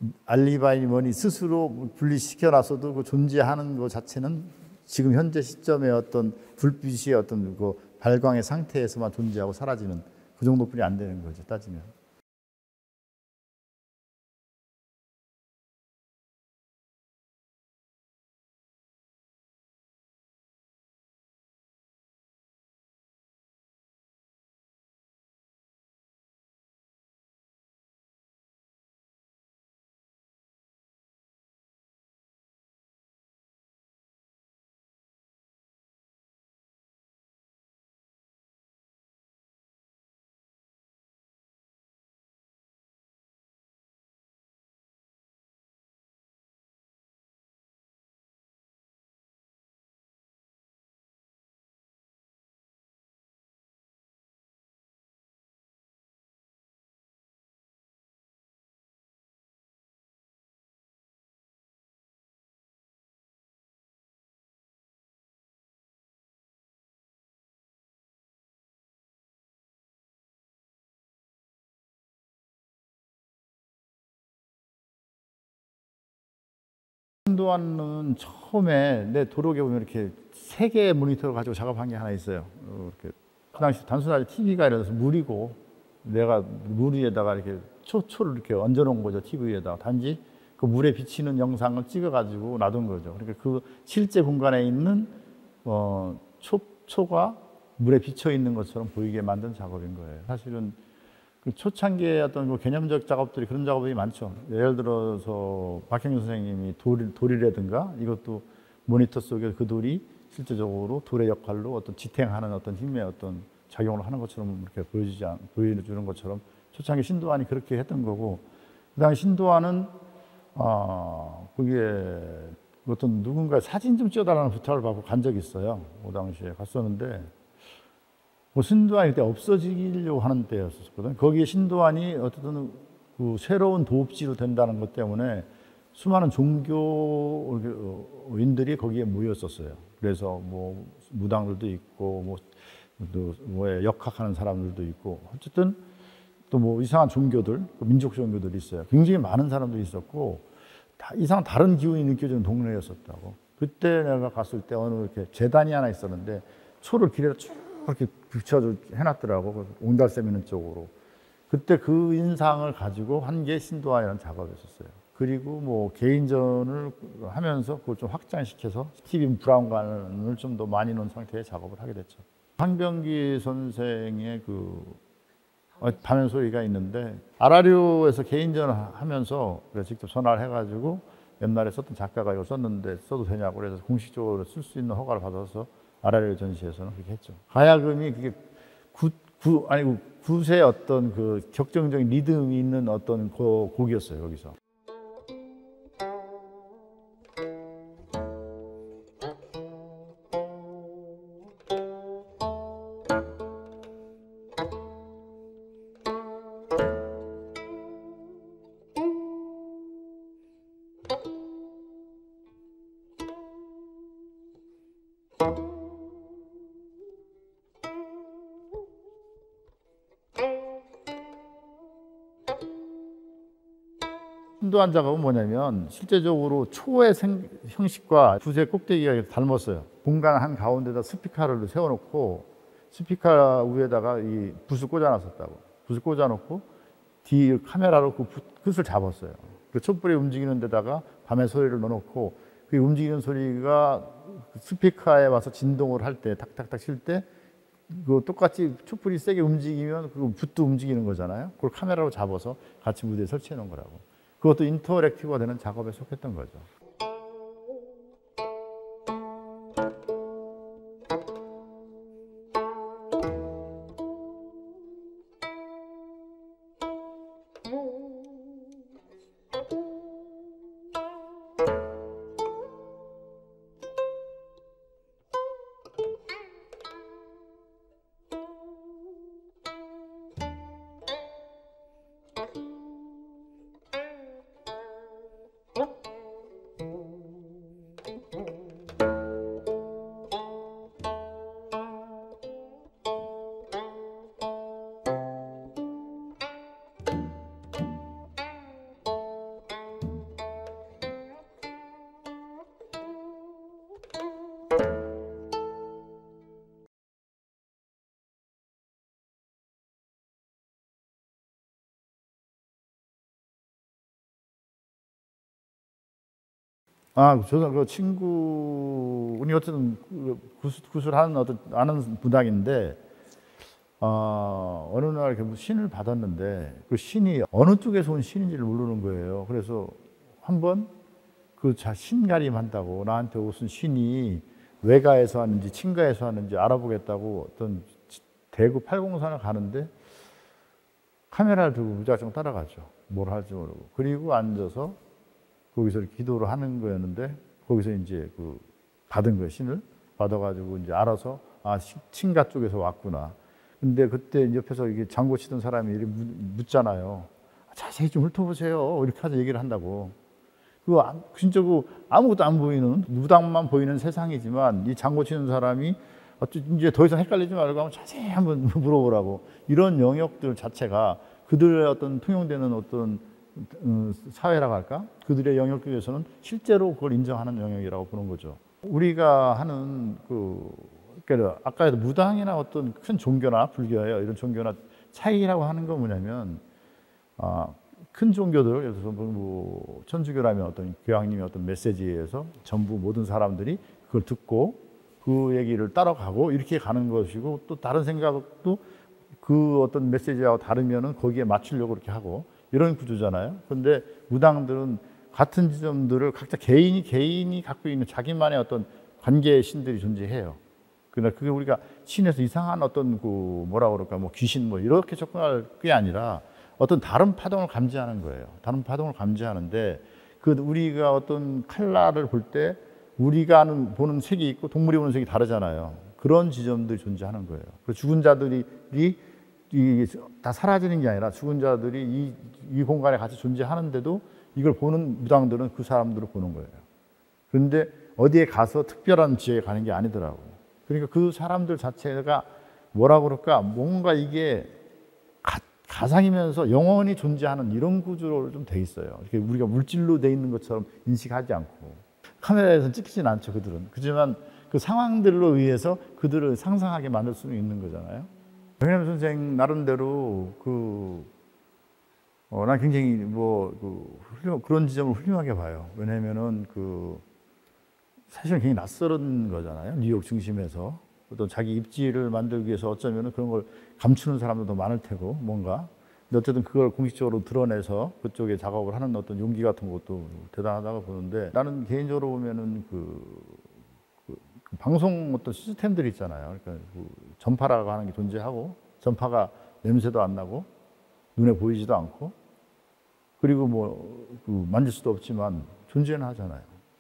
알리바이먼이 스스로 분리시켜놨어도 그 존재하는 것 자체는 지금 현재 시점의 어떤 불빛의 어떤 그 발광의 상태에서만 존재하고 사라지는 그 정도뿐이 안 되는 거죠, 따지면. 신도안은 처음에 내 도록에 보면 이렇게 세 개의 모니터를 가지고 작업한 게 하나 있어요. 이렇게 그 당시 단순하게 티비가 이래서 물이고 내가 물 위에다가 이렇게 초초를 이렇게 얹어놓은 거죠. 티비에다가 단지 그 물에 비치는 영상을 찍어가지고 놔둔 거죠. 그러니까 그 실제 공간에 있는 어, 초, 초가 물에 비쳐 있는 것처럼 보이게 만든 작업인 거예요. 사실은 그 초창기의 어떤 그 개념적 작업들이 그런 작업이 많죠. 예를 들어서 박형준 선생님이 돌, 돌이라든가 이것도 모니터 속에 그 돌이 실제적으로 돌의 역할로 어떤 지탱하는 어떤 힘의 어떤 작용을 하는 것처럼 이렇게 보여주지 않, 보여주는 것처럼 초창기 신도안이 그렇게 했던 거고, 그 당시 신도안은 아 그게 어떤 누군가 사진 좀 찍어달라는 부탁을 받고 간 적이 있어요. 그 당시에 갔었는데 뭐 신도안이 그때 없어지려고 하는 때였었거든. 거기에 신도안이 어쨌든 그 새로운 도읍지로 된다는 것 때문에 수많은 종교인들이 거기에 모였었어요. 그래서 뭐 무당들도 있고 뭐 또 뭐에 역학하는 사람들도 있고 어쨌든 또 뭐 이상한 종교들, 민족 종교들이 있어요. 굉장히 많은 사람들이 있었고 다 이상 다른 기운이 느껴지는 동네였었다고. 그때 내가 갔을 때 어느 이렇게 재단이 하나 있었는데 초를 길에다 쭉 이렇게 붙여서 해놨더라고. 옹달샘 있는 쪽으로. 그때 그 인상을 가지고 한 게 신도안이라는 작업이었어요. 그리고 뭐 개인전을 하면서 그걸 좀 확장시켜서 티비 브라운관을 좀 더 많이 넣은 상태의 작업을 하게 됐죠. 황병기 선생의 그 밤의 소리가 있는데 아라리오에서 개인전을 하면서 직접 전화를 해가지고 옛날에 썼던 작가가 이거 썼는데 써도 되냐고 그래서 공식적으로 쓸 수 있는 허가를 받아서 아라리오 전시에서는 그렇게 했죠. 가야금이 그게 구, 구 아니 굿의 어떤 그 격정적인 리듬이 있는 어떤 그 곡이었어요 여기서. 신도안 작업은 뭐냐면 실제적으로 초의 생, 형식과 붓의 꼭대기가 닮았어요. 공간 한 가운데다 스피커를 세워놓고 스피커 위에다가 이 붓을 꽂아놨었다고. 붓을 꽂아놓고 뒤 카메라로 그 붓, 끝을 잡았어요. 그 촛불이 움직이는 데다가 밤의 소리를 넣어놓고 그 움직이는 소리가 스피커에 와서 진동을 할 때 탁탁탁 칠 때 그 똑같이 촛불이 세게 움직이면 그 붓도 움직이는 거잖아요. 그걸 카메라로 잡아서 같이 무대에 설치해 놓은 거라고. 그것도 인터랙티브가 되는 작업에 속했던 거죠. 아, 저는 그 친구, 우리 어쨌든 구술, 구술하는 어떤 아는 부당인데, 어, 어느 날 이렇게 신을 받았는데, 그 신이 어느 쪽에서 온 신인지를 모르는 거예요. 그래서 한번 그 자, 신가림 한다고 나한테 무슨 신이 외가에서 왔는지 친가에서 왔는지 알아보겠다고 어떤 대구 팔공산을 가는데 카메라를 들고 무작정 따라가죠. 뭘 할지 모르고. 그리고 앉아서 거기서 기도를 하는 거였는데 거기서 이제 그 받은 거예요. 신을 받아가지고 이제 알아서 아 친가 쪽에서 왔구나. 근데 그때 옆에서 이게 장고 치던 사람이 이렇게 묻잖아요. 자세히 좀 훑어보세요. 이렇게 하서 얘기를 한다고. 그거 진짜 그 아무것도 안 보이는 무당만 보이는 세상이지만 이 장고 치는 사람이 이제 더 이상 헷갈리지 말고 한번 자세히 한번 물어보라고. 이런 영역들 자체가 그들의 어떤 통용되는 어떤 사회라고 할까? 그들의 영역에서는 실제로 그걸 인정하는 영역이라고 보는 거죠. 우리가 하는 그 그러니까 아까도 무당이나 어떤 큰 종교나 불교예요. 이런 종교나 차이라고 하는 건 뭐냐면 아, 큰 종교들 예를 들어서 뭐 천주교라면 어떤 교황님의 어떤 메시지에 의해서 전부 모든 사람들이 그걸 듣고 그 얘기를 따라가고 이렇게 가는 것이고 또 다른 생각도 그 어떤 메시지하고 다르면은 거기에 맞추려고 그렇게 하고 이런 구조잖아요. 그런데 무당들은 같은 지점들을 각자 개인이 개인이 갖고 있는 자기만의 어떤 관계의 신들이 존재해요. 그러나 그게 우리가 신에서 이상한 어떤 그 뭐라 그럴까 뭐 귀신 뭐 이렇게 접근할 게 아니라 어떤 다른 파동을 감지하는 거예요. 다른 파동을 감지하는데 그 우리가 어떤 칼라를 볼 때 우리가 아는 보는 색이 있고 동물이 보는 색이 다르잖아요. 그런 지점들이 존재하는 거예요. 그리고 죽은 자들이 이게 다 사라지는 게 아니라 죽은 자들이 이, 이 공간에 같이 존재하는데도 이걸 보는 무당들은 그 사람들을 보는 거예요. 그런데 어디에 가서 특별한 지역에 가는 게 아니더라고. 그러니까 그 사람들 자체가 뭐라 그럴까, 뭔가 이게 가, 가상이면서 영원히 존재하는 이런 구조로 좀 돼 있어요. 이렇게 우리가 물질로 돼 있는 것처럼 인식하지 않고. 카메라에서는 찍히진 않죠, 그들은. 그렇지만 그 상황들로 의해서 그들을 상상하게 만들 수는 있는 거잖아요. 백남 선생 나름대로 그, 어, 난 굉장히 뭐, 그, 훌륭, 그런 지점을 훌륭하게 봐요. 왜냐면은 그, 사실은 굉장히 낯설은 거잖아요. 뉴욕 중심에서. 어떤 자기 입지를 만들기 위해서 어쩌면은 그런 걸 감추는 사람들도 많을 테고, 뭔가. 근데 어쨌든 그걸 공식적으로 드러내서 그쪽에 작업을 하는 어떤 용기 같은 것도 대단하다고 보는데, 나는 개인적으로 보면은 그, 그, 그 방송 어떤 시스템들이 있잖아요. 그러니까 그 전파라고 하는 게 존재하고, 전파가 냄새도 안 나고, 눈에 보이지도 않고, 그리고 뭐, 그 만질 수도 없지만 존재는 하잖아요.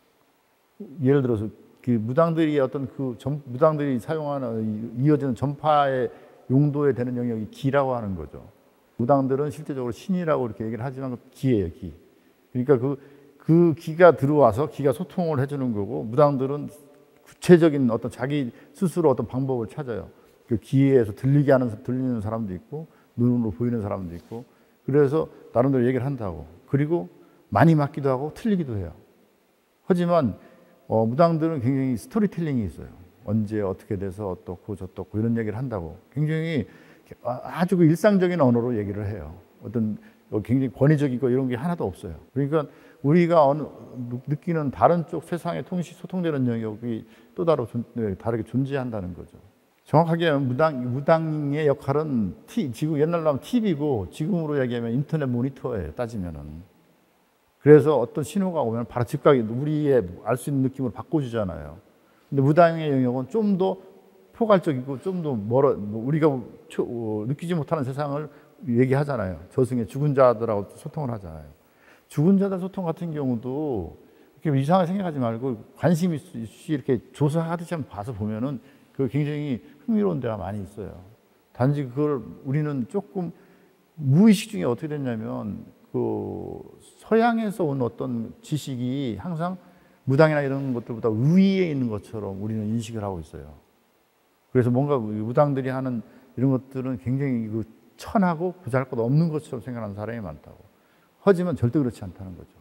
예를 들어서 그 무당들이 어떤 그 전, 무당들이 사용하는 이어지는 전파의 용도에 되는 영역이 기라고 하는 거죠. 무당들은 실제적으로 신이라고 이렇게 얘기를 하지만 기예요, 기. 그러니까 그, 그 기가 들어와서 기가 소통을 해주는 거고, 무당들은 구체적인 어떤 자기 스스로 어떤 방법을 찾아요. 그 기에서 들리게 하는, 들리는 사람도 있고, 눈으로 보이는 사람도 있고, 그래서 나름대로 얘기를 한다고. 그리고 많이 맞기도 하고 틀리기도 해요. 하지만 어, 무당들은 굉장히 스토리텔링이 있어요. 언제 어떻게 돼서 어떻고 저떻고 이런 얘기를 한다고. 굉장히 아주 그 일상적인 언어로 얘기를 해요. 어떤 굉장히 권위적이고 이런 게 하나도 없어요. 그러니까 우리가 어느, 느끼는 다른 쪽 세상에 통시 소통되는 영역이 또 다르, 다르게 존재한다는 거죠. 정확하게 무당, 무당의 역할은 티, 지금 옛날로 하면 티비고 지금으로 얘기하면 인터넷 모니터예요, 따지면은. 그래서 어떤 신호가 오면 바로 즉각이 우리의 알 수 있는 느낌을 바꿔주잖아요. 근데 무당의 영역은 좀 더 포괄적이고 좀 더 멀어, 우리가 초, 어, 느끼지 못하는 세상을 얘기하잖아요. 저승의 죽은 자들하고 소통을 하잖아요. 죽은 자들 소통 같은 경우도 이렇게 이상하게 생각하지 말고 관심 있이 이렇게 조사하듯이 한번 봐서 보면은 그 굉장히 흥미로운 데가 많이 있어요. 단지 그걸 우리는 조금 무의식 중에 어떻게 됐냐면 그 서양에서 온 어떤 지식이 항상 무당이나 이런 것들보다 위에 있는 것처럼 우리는 인식을 하고 있어요. 그래서 뭔가 무당들이 하는 이런 것들은 굉장히 그 천하고 보잘것없는 것처럼 생각하는 사람이 많다고. 하지만 절대 그렇지 않다는 거죠.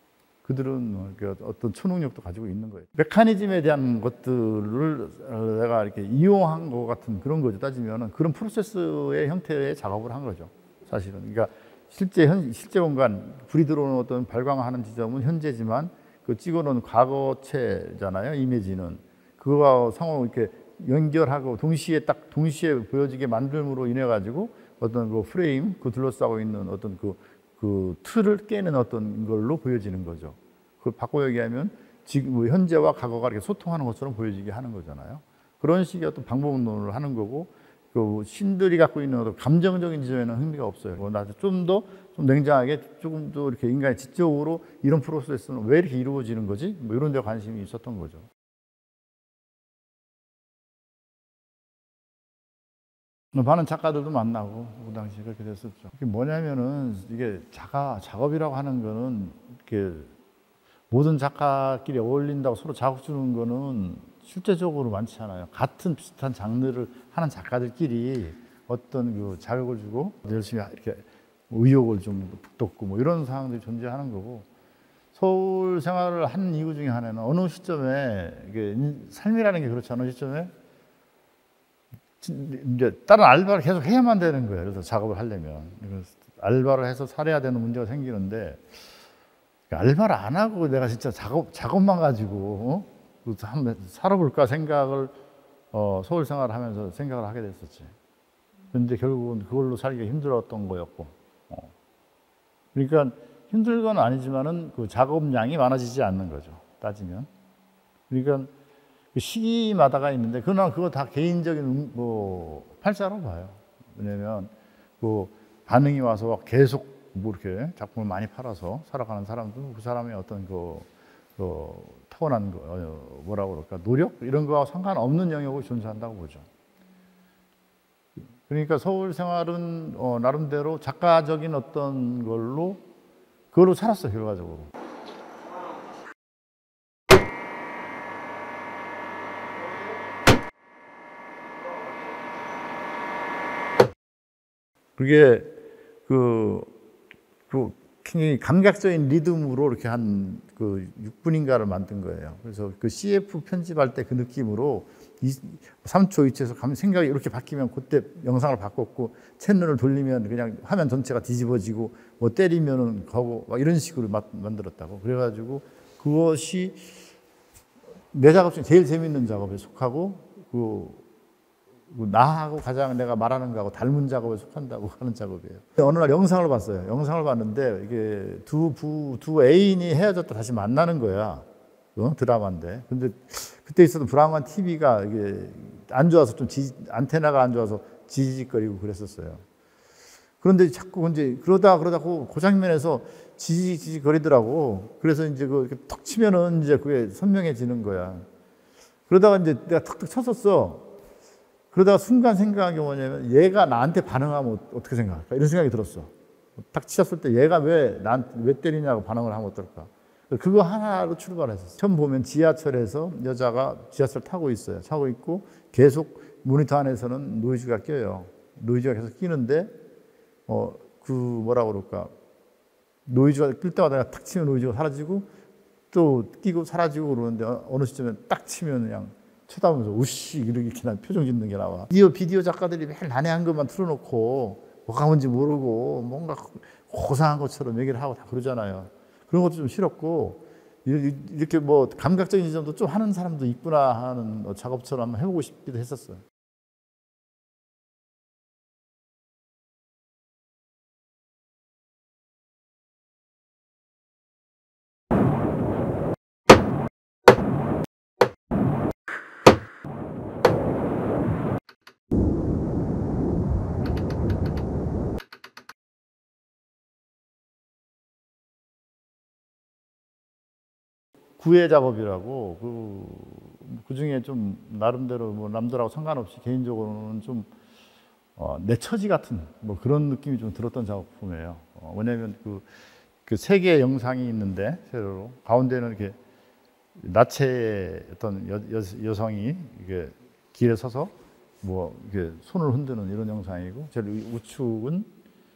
그들은 어떤 초능력도 가지고 있는 거예요. 메커니즘에 대한 것들을 내가 이렇게 이용한 것 같은 그런 거죠. 따지면은 그런 프로세스의 형태의 작업을 한 거죠. 사실은. 그러니까 실제 현, 실제 공간, 불이 들어오는 어떤 발광하는 지점은 현재지만 그 찍어놓은 과거체잖아요. 이미지는. 그거와 상호 이렇게 연결하고 동시에 딱 동시에 보여지게 만듦으로 인해 가지고 어떤 그 프레임, 그 둘러싸고 있는 어떤 그, 그 틀을 깨는 어떤 걸로 보여지는 거죠. 그걸 바꿔 얘기하면 지금 현재와 과거가 이렇게 소통하는 것처럼 보여지게 하는 거잖아요. 그런 식의 어떤 방법론을 하는 거고, 그 신들이 갖고 있는 어떤 감정적인 지점에는 흥미가 없어요. 뭐 나도 좀 더 좀 냉정하게 조금 더 이렇게 인간의 지적으로 이런 프로세스는 왜 이렇게 이루어지는 거지? 뭐 이런 데 관심이 있었던 거죠. 많은 작가들도 만나고 그 당시 그렇게 됐었죠. 이게 뭐냐면은 이게 작가 작업이라고 하는 거는 이렇게 모든 작가끼리 어울린다고 서로 자극 주는 거는 실제적으로 많지 않아요. 같은 비슷한 장르를 하는 작가들끼리 어떤 그 자극을 주고 열심히 이렇게 의욕을 좀 북돋고 뭐 이런 상황들이 존재하는 거고, 서울 생활을 한 이유 중에 하나는 어느 시점에 이게 삶이라는 게 그렇지 않은 시점에 이제 다른 알바를 계속 해야만 되는 거예요. 그래서 작업을 하려면 알바를 해서 살아야 되는 문제가 생기는데, 알바를 안 하고 내가 진짜 작업 작업만 가지고 어? 한번 살아볼까 생각을 어, 서울 생활을 하면서 생각을 하게 됐었지. 그런데 결국은 그걸로 살기가 힘들었던 거였고, 어. 그러니까 힘든 건 아니지만은 그 작업량이 많아지지 않는 거죠. 따지면. 그러니까 그 시기마다가 있는데, 그러나 그거 다 개인적인 뭐 팔자로 봐요. 왜냐면 그 반응이 와서 계속 뭐 이렇게 작품을 많이 팔아서 살아가는 사람도 그 사람의 어떤 그, 그 타고난 거, 뭐라고 그럴까, 노력 이런 거와 상관없는 영역이 존재한다고 보죠. 그러니까 서울 생활은 어, 나름대로 작가적인 어떤 걸로 그걸로 살았어 결과적으로. 그게 그, 그 굉장히 감각적인 리듬으로 이렇게 한 그 육 분인가를 만든 거예요. 그래서 그 씨에프 편집할 때 그 느낌으로 삼 초, 이 초에서 생각이 이렇게 바뀌면 그때 영상을 바꿨고, 채널을 돌리면 그냥 화면 전체가 뒤집어지고, 뭐 때리면은 가고 막 이런 식으로 만들었다고. 그래가지고 그것이 내 작업 중에 제일 재밌는 작업에 속하고, 그 나하고 가장 내가 말하는 거하고 닮은 작업에 속한다고 하는 작업이에요. 어느 날 영상을 봤어요. 영상을 봤는데 이게 두 부, 두 애인이 헤어졌다 다시 만나는 거야. 어? 드라마인데. 근데 그때 있었던 브라운관 티비가 이게 안 좋아서 좀 지, 안테나가 안 좋아서 지지직거리고 그랬었어요. 그런데 자꾸 이제 그러다 그러다 그, 그 장면에서 지지직거리더라고. 그래서 이제 그 턱 치면은 이제 그게 선명해지는 거야. 그러다가 이제 내가 턱턱 쳤었어. 그러다가 순간 생각한 게 뭐냐면, 얘가 나한테 반응하면 어떻게 생각할까? 이런 생각이 들었어. 딱 치셨을 때 얘가 왜 나한테 왜 때리냐고 반응을 하면 어떨까? 그거 하나로 출발했었어. 처음 보면 지하철에서 여자가 지하철 타고 있어요. 타고 있고 계속 모니터 안에서는 노이즈가 껴요. 노이즈가 계속 끼는데 어, 그 뭐라 그럴까? 노이즈가 낄 때마다 탁 치면 노이즈가 사라지고 또 끼고 사라지고 그러는데 어느 시점에 딱 치면 그냥 쳐다보면서 우씨 이렇게 난 표정 짓는 게 나와. 비디오, 비디오 작가들이 매일 난해한 것만 틀어놓고 뭐가 뭔지 모르고 뭔가 고상한 것처럼 얘기를 하고 다 그러잖아요. 그런 것도 좀 싫었고, 이렇게 뭐 감각적인 지점도 좀 하는 사람도 있구나 하는 작업처럼 한번 해보고 싶기도 했었어요. 구애 작업이라고 그, 그 중에 좀 나름대로 뭐 남들하고 상관없이 개인적으로는 좀 어, 내 처지 같은 뭐 그런 느낌이 좀 들었던 작품이에요. 어, 왜냐하면 그, 그 세 개의 영상이 있는데 세로로 가운데는 이렇게 나체의 어떤 여, 여, 여성이 이게 길에 서서 뭐 이렇게 손을 흔드는 이런 영상이고, 제일 우측은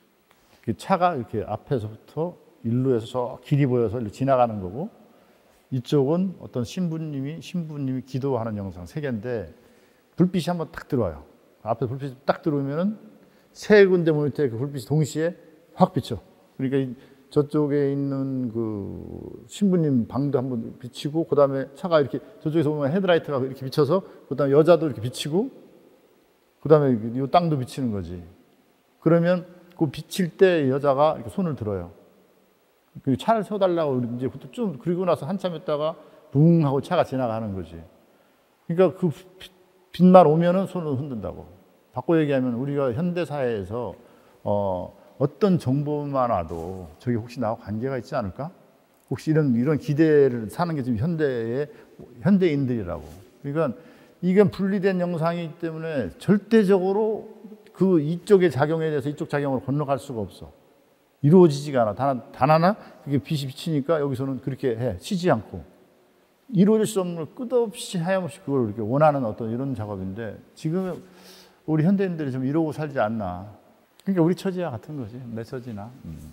차가 이렇게 앞에서부터 일루에서 저 길이 보여서 지나가는 거고, 이쪽은 어떤 신부님이 신부님이 기도하는 영상 세 개인데 불빛이 한번 딱 들어와요. 앞에 불빛이 딱 들어오면은 세 군데 모니터에 그 불빛이 동시에 확 비쳐. 그러니까 저쪽에 있는 그 신부님 방도 한번 비치고, 그 다음에 차가 이렇게 저쪽에서 보면 헤드라이트가 이렇게 비쳐서, 그 다음에 여자도 이렇게 비치고, 그 다음에 이 땅도 비치는 거지. 그러면 그 비칠 때 여자가 이렇게 손을 들어요. 그 차를 세워달라고 이제 좀 그리고 나서 한참 있다가 붕 하고 차가 지나가는 거지. 그러니까 그 빛만 오면은 손을 흔든다고. 바꿔 얘기하면 우리가 현대 사회에서 어, 어떤 정보만 와도 저게 혹시 나하고 관계가 있지 않을까? 혹시 이런 이런 기대를 사는 게 지금 현대의 현대인들이라고. 그러니까 이건 분리된 영상이기 때문에 절대적으로 그 이쪽의 작용에 대해서 이쪽 작용을 건너갈 수가 없어. 이루어지지가 않아. 단, 단 하나 그게 빛이 비치니까 여기서는 그렇게 해. 쉬지 않고. 이루어질 수 없는 걸 끝없이 하염없이 그걸 이렇게 원하는 어떤 이런 작업인데, 지금 우리 현대인들이 좀 이러고 살지 않나. 그러니까 우리 처지와 같은 거지. 내 처지나. 음.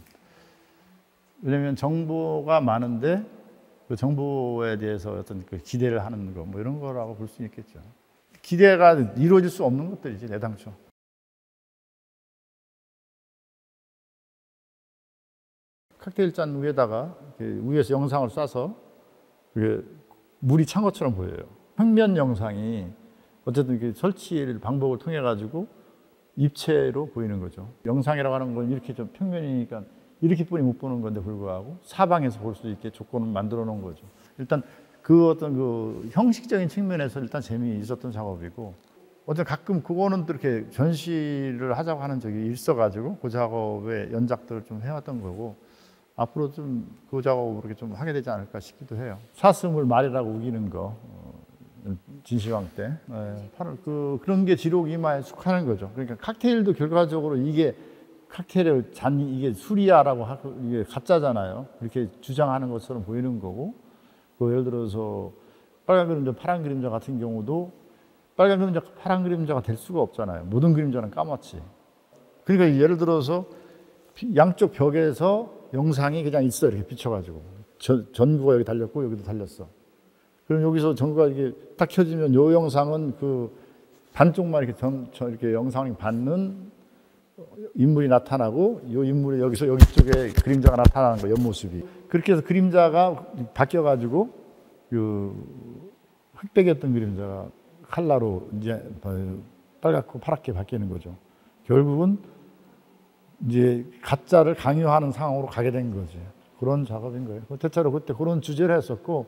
왜냐면 정보가 많은데 그 정보에 대해서 어떤 그 기대를 하는 거 뭐 이런 거라고 볼 수 있겠죠. 기대가 이루어질 수 없는 것들이지, 애당초. 칵테일 잔 위에다가 위에서 영상을 쏴서 물이 찬 것처럼 보여요. 평면 영상이 어쨌든 이렇게 설치 방법을 통해 가지고 입체로 보이는 거죠. 영상이라고 하는 건 이렇게 좀 평면이니까 이렇게뿐이 못 보는 건데 불구하고 사방에서 볼 수 있게 조건을 만들어 놓은 거죠. 일단 그 어떤 그 형식적인 측면에서 일단 재미있었던 작업이고, 어쨌든 가끔 그거는 또 이렇게 전시를 하자고 하는 적이 있어가지고 그 작업의 연작들을 좀 해왔던 거고, 앞으로 좀 그 작업을 이렇게 좀 하게 되지 않을까 싶기도 해요. 사슴을 말이라고 우기는 거, 어, 진시황 때. 네, 그, 그런 게 지록 이마에 속하는 거죠. 그러니까 칵테일도 결과적으로 이게 칵테일의 잔, 이게 술이야라고 하고 이게 가짜잖아요. 이렇게 주장하는 것처럼 보이는 거고. 그 예를 들어서 빨간 그림자, 파란 그림자 같은 경우도 빨간 그림자, 파란 그림자가 될 수가 없잖아요. 모든 그림자는 까맣지. 그러니까 예를 들어서 양쪽 벽에서 영상이 그냥 있어, 이렇게 비춰가지고. 전, 전구가 여기 달렸고 여기도 달렸어. 그럼 여기서 전구가 이게 딱 켜지면 요 영상은 그 반쪽만 이렇게 전, 이렇게 영상이 받는 인물이 나타나고 요 인물이 여기서 여기 쪽에 그림자가 나타나는 거예요. 옆모습이. 그렇게 해서 그림자가 바뀌어가지고 그 흑백이었던 그림자가 칼라로 이제 빨갛고 파랗게 바뀌는 거죠. 결국은 이제 가짜를 강요하는 상황으로 가게 된 거지. 그런 작업인 거예요. 대체로 그때 그런 주제를 했었고.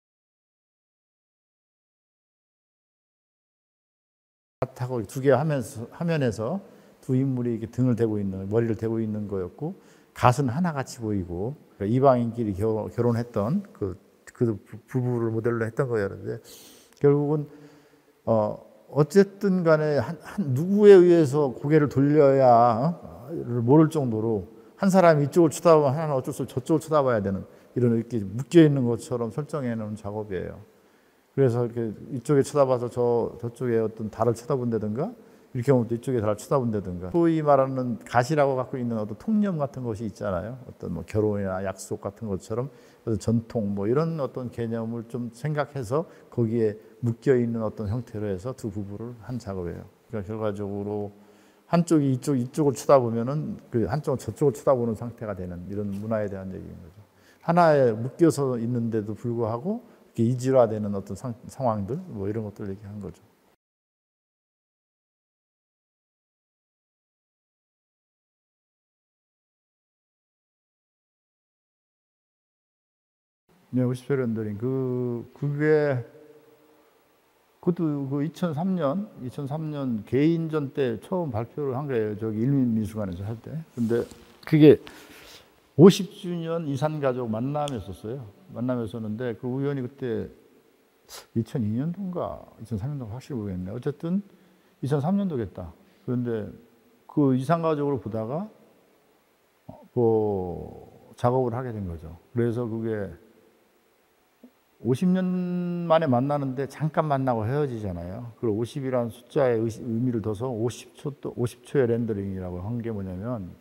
하고 두 개 하면서, 화면에서 두 인물이 이렇게 등을 대고 있는, 머리를 대고 있는 거였고, 갓은 하나같이 보이고, 그러니까 이방인끼리 결, 결혼했던 그, 그 부부를 모델로 했던 거였는데, 결국은, 어, 어쨌든 간에 한, 한 누구에 의해서 고개를 돌려야 모를 정도로 한 사람이 이쪽을 쳐다보면 하나는 어쩔 수 없이 저쪽을 쳐다봐야 되는 이런 이렇게 묶여 있는 것처럼 설정해 놓은 작업이에요. 그래서 이렇게 이쪽에 쳐다봐서 저, 저쪽에 어떤 달을 쳐다본다든가 이렇게 하면 또 이쪽에 달을 쳐다본다든가 소위 말하는 가시라고 갖고 있는 어떤 통념 같은 것이 있잖아요. 어떤 뭐 결혼이나 약속 같은 것처럼 어떤 전통 뭐 이런 어떤 개념을 좀 생각해서 거기에 묶여 있는 어떤 형태로 해서 두 부부를 한 작업이에요. 그러니까 결과적으로 한쪽이 이쪽, 이쪽을 쳐다보면은 그 한쪽은 저쪽을 쳐다보는 상태가 되는 이런 문화에 대한 얘기인 거죠. 하나에 묶여서 있는데도 불구하고 이렇게 이질화되는 어떤 상, 상황들 뭐 이런 것들 얘기한 거죠. 네, 오십 초 렌더링. 그, 그게, 그것도 그 이천삼 년, 이천삼 년 개인전 때 처음 발표를 한 거예요. 저기 일민미술관에서 할 때. 근데 그게 오십 주년 이산가족 만남이었었어요. 만남이었었는데 그 우연히 그때 이천이 년도인가 이천삼 년도인가 확실히 모르겠네. 어쨌든 이천삼 년도겠다. 그런데 그 이산가족으로 보다가 그 작업을 하게 된 거죠. 그래서 그게 오십 년 만에 만나는데 잠깐 만나고 헤어지잖아요. 그리고 오십이라는 숫자의 의미를 둬서 오십 초, 오십 초의 렌더링이라고 한 게 뭐냐면,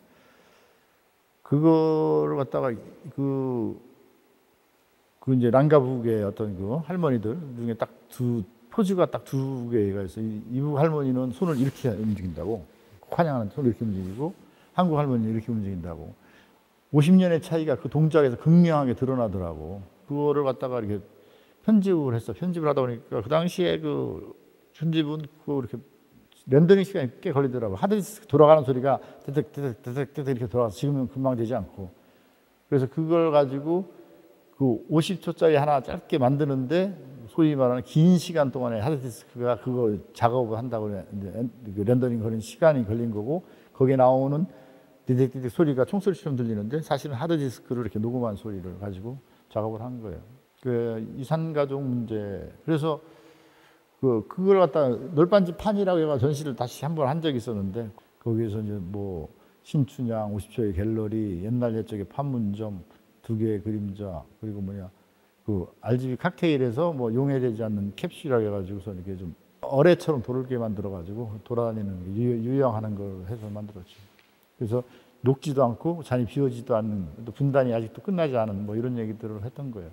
그거를 갖다가 그, 그 이제 랑가북의 어떤 그 할머니들 중에 딱 두, 포즈가 딱 두 개가 있어요. 이북 할머니는 손을 이렇게 움직인다고, 환영하는 손을 이렇게 움직이고, 한국 할머니는 이렇게 움직인다고. 오십 년의 차이가 그 동작에서 극명하게 드러나더라고. 그거를 갖다가 이렇게 편집을 했어. 편집을 하다 보니까 그 당시에 그 편집은 그 이렇게 렌더링 시간이 꽤 걸리더라고. 하드디스크 돌아가는 소리가 뜨득 뜨득 뜨득 뜨득 이렇게 돌아가서 지금은 금방 되지 않고. 그래서 그걸 가지고 그 오십 초짜리 하나 짧게 만드는데 소위 말하는 긴 시간 동안에 하드디스크가 그거 작업을 한다고 렌더링 걸린 시간이 걸린 거고, 거기에 나오는 디딕디딕 소리가 총소리처럼 들리는데 사실은 하드디스크를 이렇게 녹음한 소리를 가지고 작업을 한 거예요. 그 이산가족 문제. 그래서 그 그걸 갖다 널빤지 판이라고 해가 전시를 다시 한 번 한 적이 있었는데, 거기에서 이제 뭐 신춘향 오십 초의 갤러리, 옛날 옛적의 판문점, 두 개의 그림자, 그리고 뭐냐 그 알지비 칵테일에서 뭐 용해되지 않는 캡슐이라고 해가지고서 이렇게 좀 어뢰처럼 돌게 만들어가지고 돌아다니는 유, 유영하는 걸 해서 만들었죠. 그래서 녹지도 않고 잔이 비워지도 않는, 또 분단이 아직도 끝나지 않은 뭐 이런 얘기들을 했던 거예요.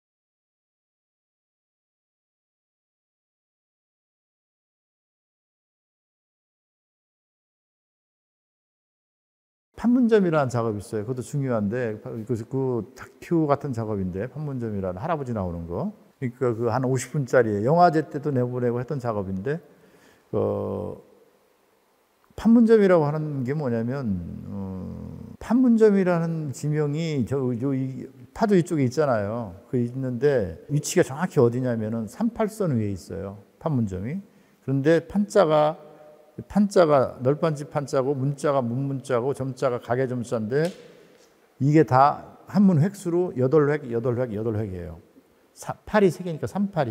판문점이라는 작업이 있어요. 그것도 중요한데, 그, 그 다큐 같은 작업인데, 판문점이라는 할아버지 나오는 거. 그러니까 그 한 오십 분짜리 영화제 때도 내보내고 했던 작업인데, 어, 판문점이라고 하는 게 뭐냐면, 어, 판문점이라는 지명이 저, 저 이, 파도 이쪽에 있잖아요. 그 있는데 위치가 정확히 어디냐면은 삼십팔 선 위에 있어요. 판문점이. 그런데 판자가 판자가 널빤지 판자고 문자가 문문자고 점자가 가게 점자인데 이게 다 한문 획수로 여덟 획, 여덟 획, 여덟 획이에요. 팔이 세 개니까 삼십팔이야.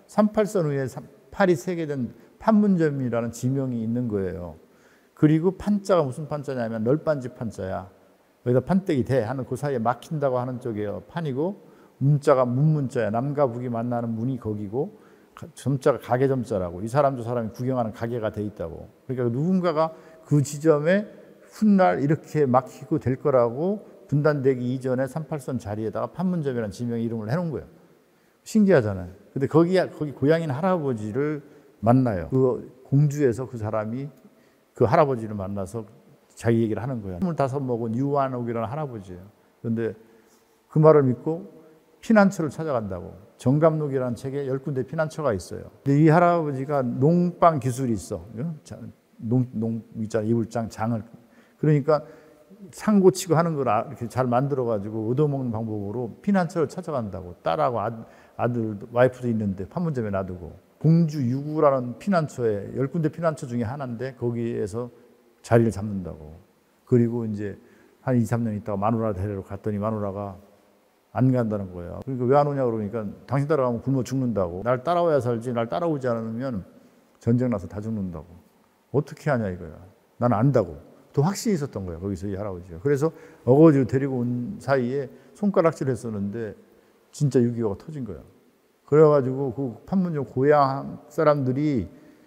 삼팔선 위에 팔이 새겨진 판문점이라는 지명이 있는 거예요. 그리고 판자가 무슨 판자냐면 널빤지 판자야. 여기다 판때기 대 하는 그 사이에 막힌다고 하는 쪽에 판이고, 문자가 문문자야. 남과 북이 만나는 문이 거기고, 점자가 가게 점자라고. 이 사람 저 사람이 구경하는 가게가 돼 있다고. 그러니까 누군가가 그 지점에 훗날 이렇게 막히고 될 거라고 분단되기 이전에 삼팔선 자리에다가 판문점이라는 지명의 이름을 해놓은 거예요. 신기하잖아요. 근데 거기 거기 고향인 할아버지를 만나요. 그 공주에서 그 사람이 그 할아버지를 만나서 자기 얘기를 하는 거예요. 스물다섯 먹은 유한옥이라는 할아버지예요. 그런데 그 말을 믿고 피난처를 찾아간다고. 정감록이라는 책에 열 군데 피난처가 있어요. 근데 이 할아버지가 농방 기술이 있어. 농, 농 있잖아, 이불장 장을. 그러니까 상고 치고 하는 걸 이렇게 잘 만들어가지고 얻어먹는 방법으로 피난처를 찾아간다고. 딸하고 아, 아들, 와이프도 있는데 판문점에 놔두고. 공주 유구라는 피난처에 열 군데 피난처 중에 하나인데 거기에서 자리를 잡는다고. 그리고 이제 한 이, 삼 년 있다가 마누라 데리러 갔더니 마누라가 안 간다는 거예요. 그러니까 왜 안 오냐 그러니까 당신 따라가면 굶어 죽는다고. 날 따라와야 살지 날 따라오지 않으면 전쟁 나서 다 죽는다고. 어떻게 하냐 이거야. 나는 안다고. 또 확신이 있었던 거예요. 거기서 이 할아버지가. 그래서 어거지로 데리고 온 사이에 손가락질 했었는데 진짜 육이오가 터진 거예요. 그래가지고 그 판문점 고향 사람들이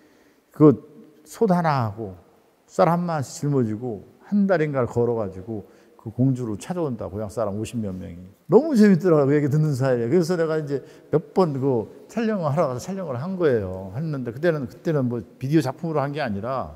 그 솥 하나 하고 쌀 한 마씩 짊어지고 한 달인가를 걸어가지고 그 공주를 찾아온다. 고향 사람 오십몇 명이. 너무 재밌더라고요. 그 얘기 듣는 사이에. 그래서 내가 이제 몇 번 그 촬영을 하러 가서 촬영을 한 거예요. 했는데 그때는 그때는 뭐 비디오 작품으로 한 게 아니라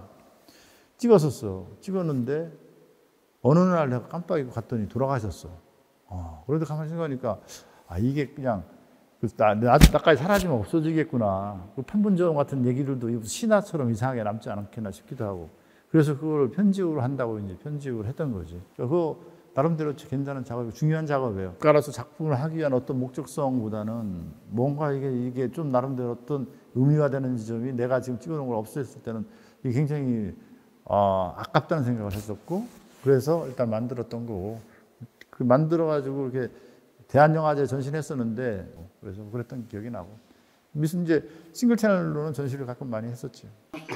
찍었었어. 찍었는데 어느 날 내가 깜빡 잊고 갔더니 돌아가셨어. 어, 그래도 가만히 생각하니까 아 이게 그냥 나, 나까지 사라지면 없어지겠구나. 그 판문점 같은 얘기들도 신화처럼 이상하게 남지 않겠나 싶기도 하고. 그래서 그걸 편집을 한다고 이제 편집을 했던 거지. 그거 나름대로 괜찮은 작업이 중요한 작업이에요. 따라서 작품을 하기 위한 어떤 목적성보다는 뭔가 이게 이게 좀 나름대로 어떤 의미가 되는 지점이 내가 지금 찍어놓은 걸 없앴을 때는 이게 굉장히 어, 아깝다는 생각을 했었고, 그래서 일단 만들었던 거고, 그 만들어가지고 이렇게 대한영화제 전시했었는데, 그래서 그랬던 기억이 나고, 무슨 이제 싱글 채널로는 전시를 가끔 많이 했었지.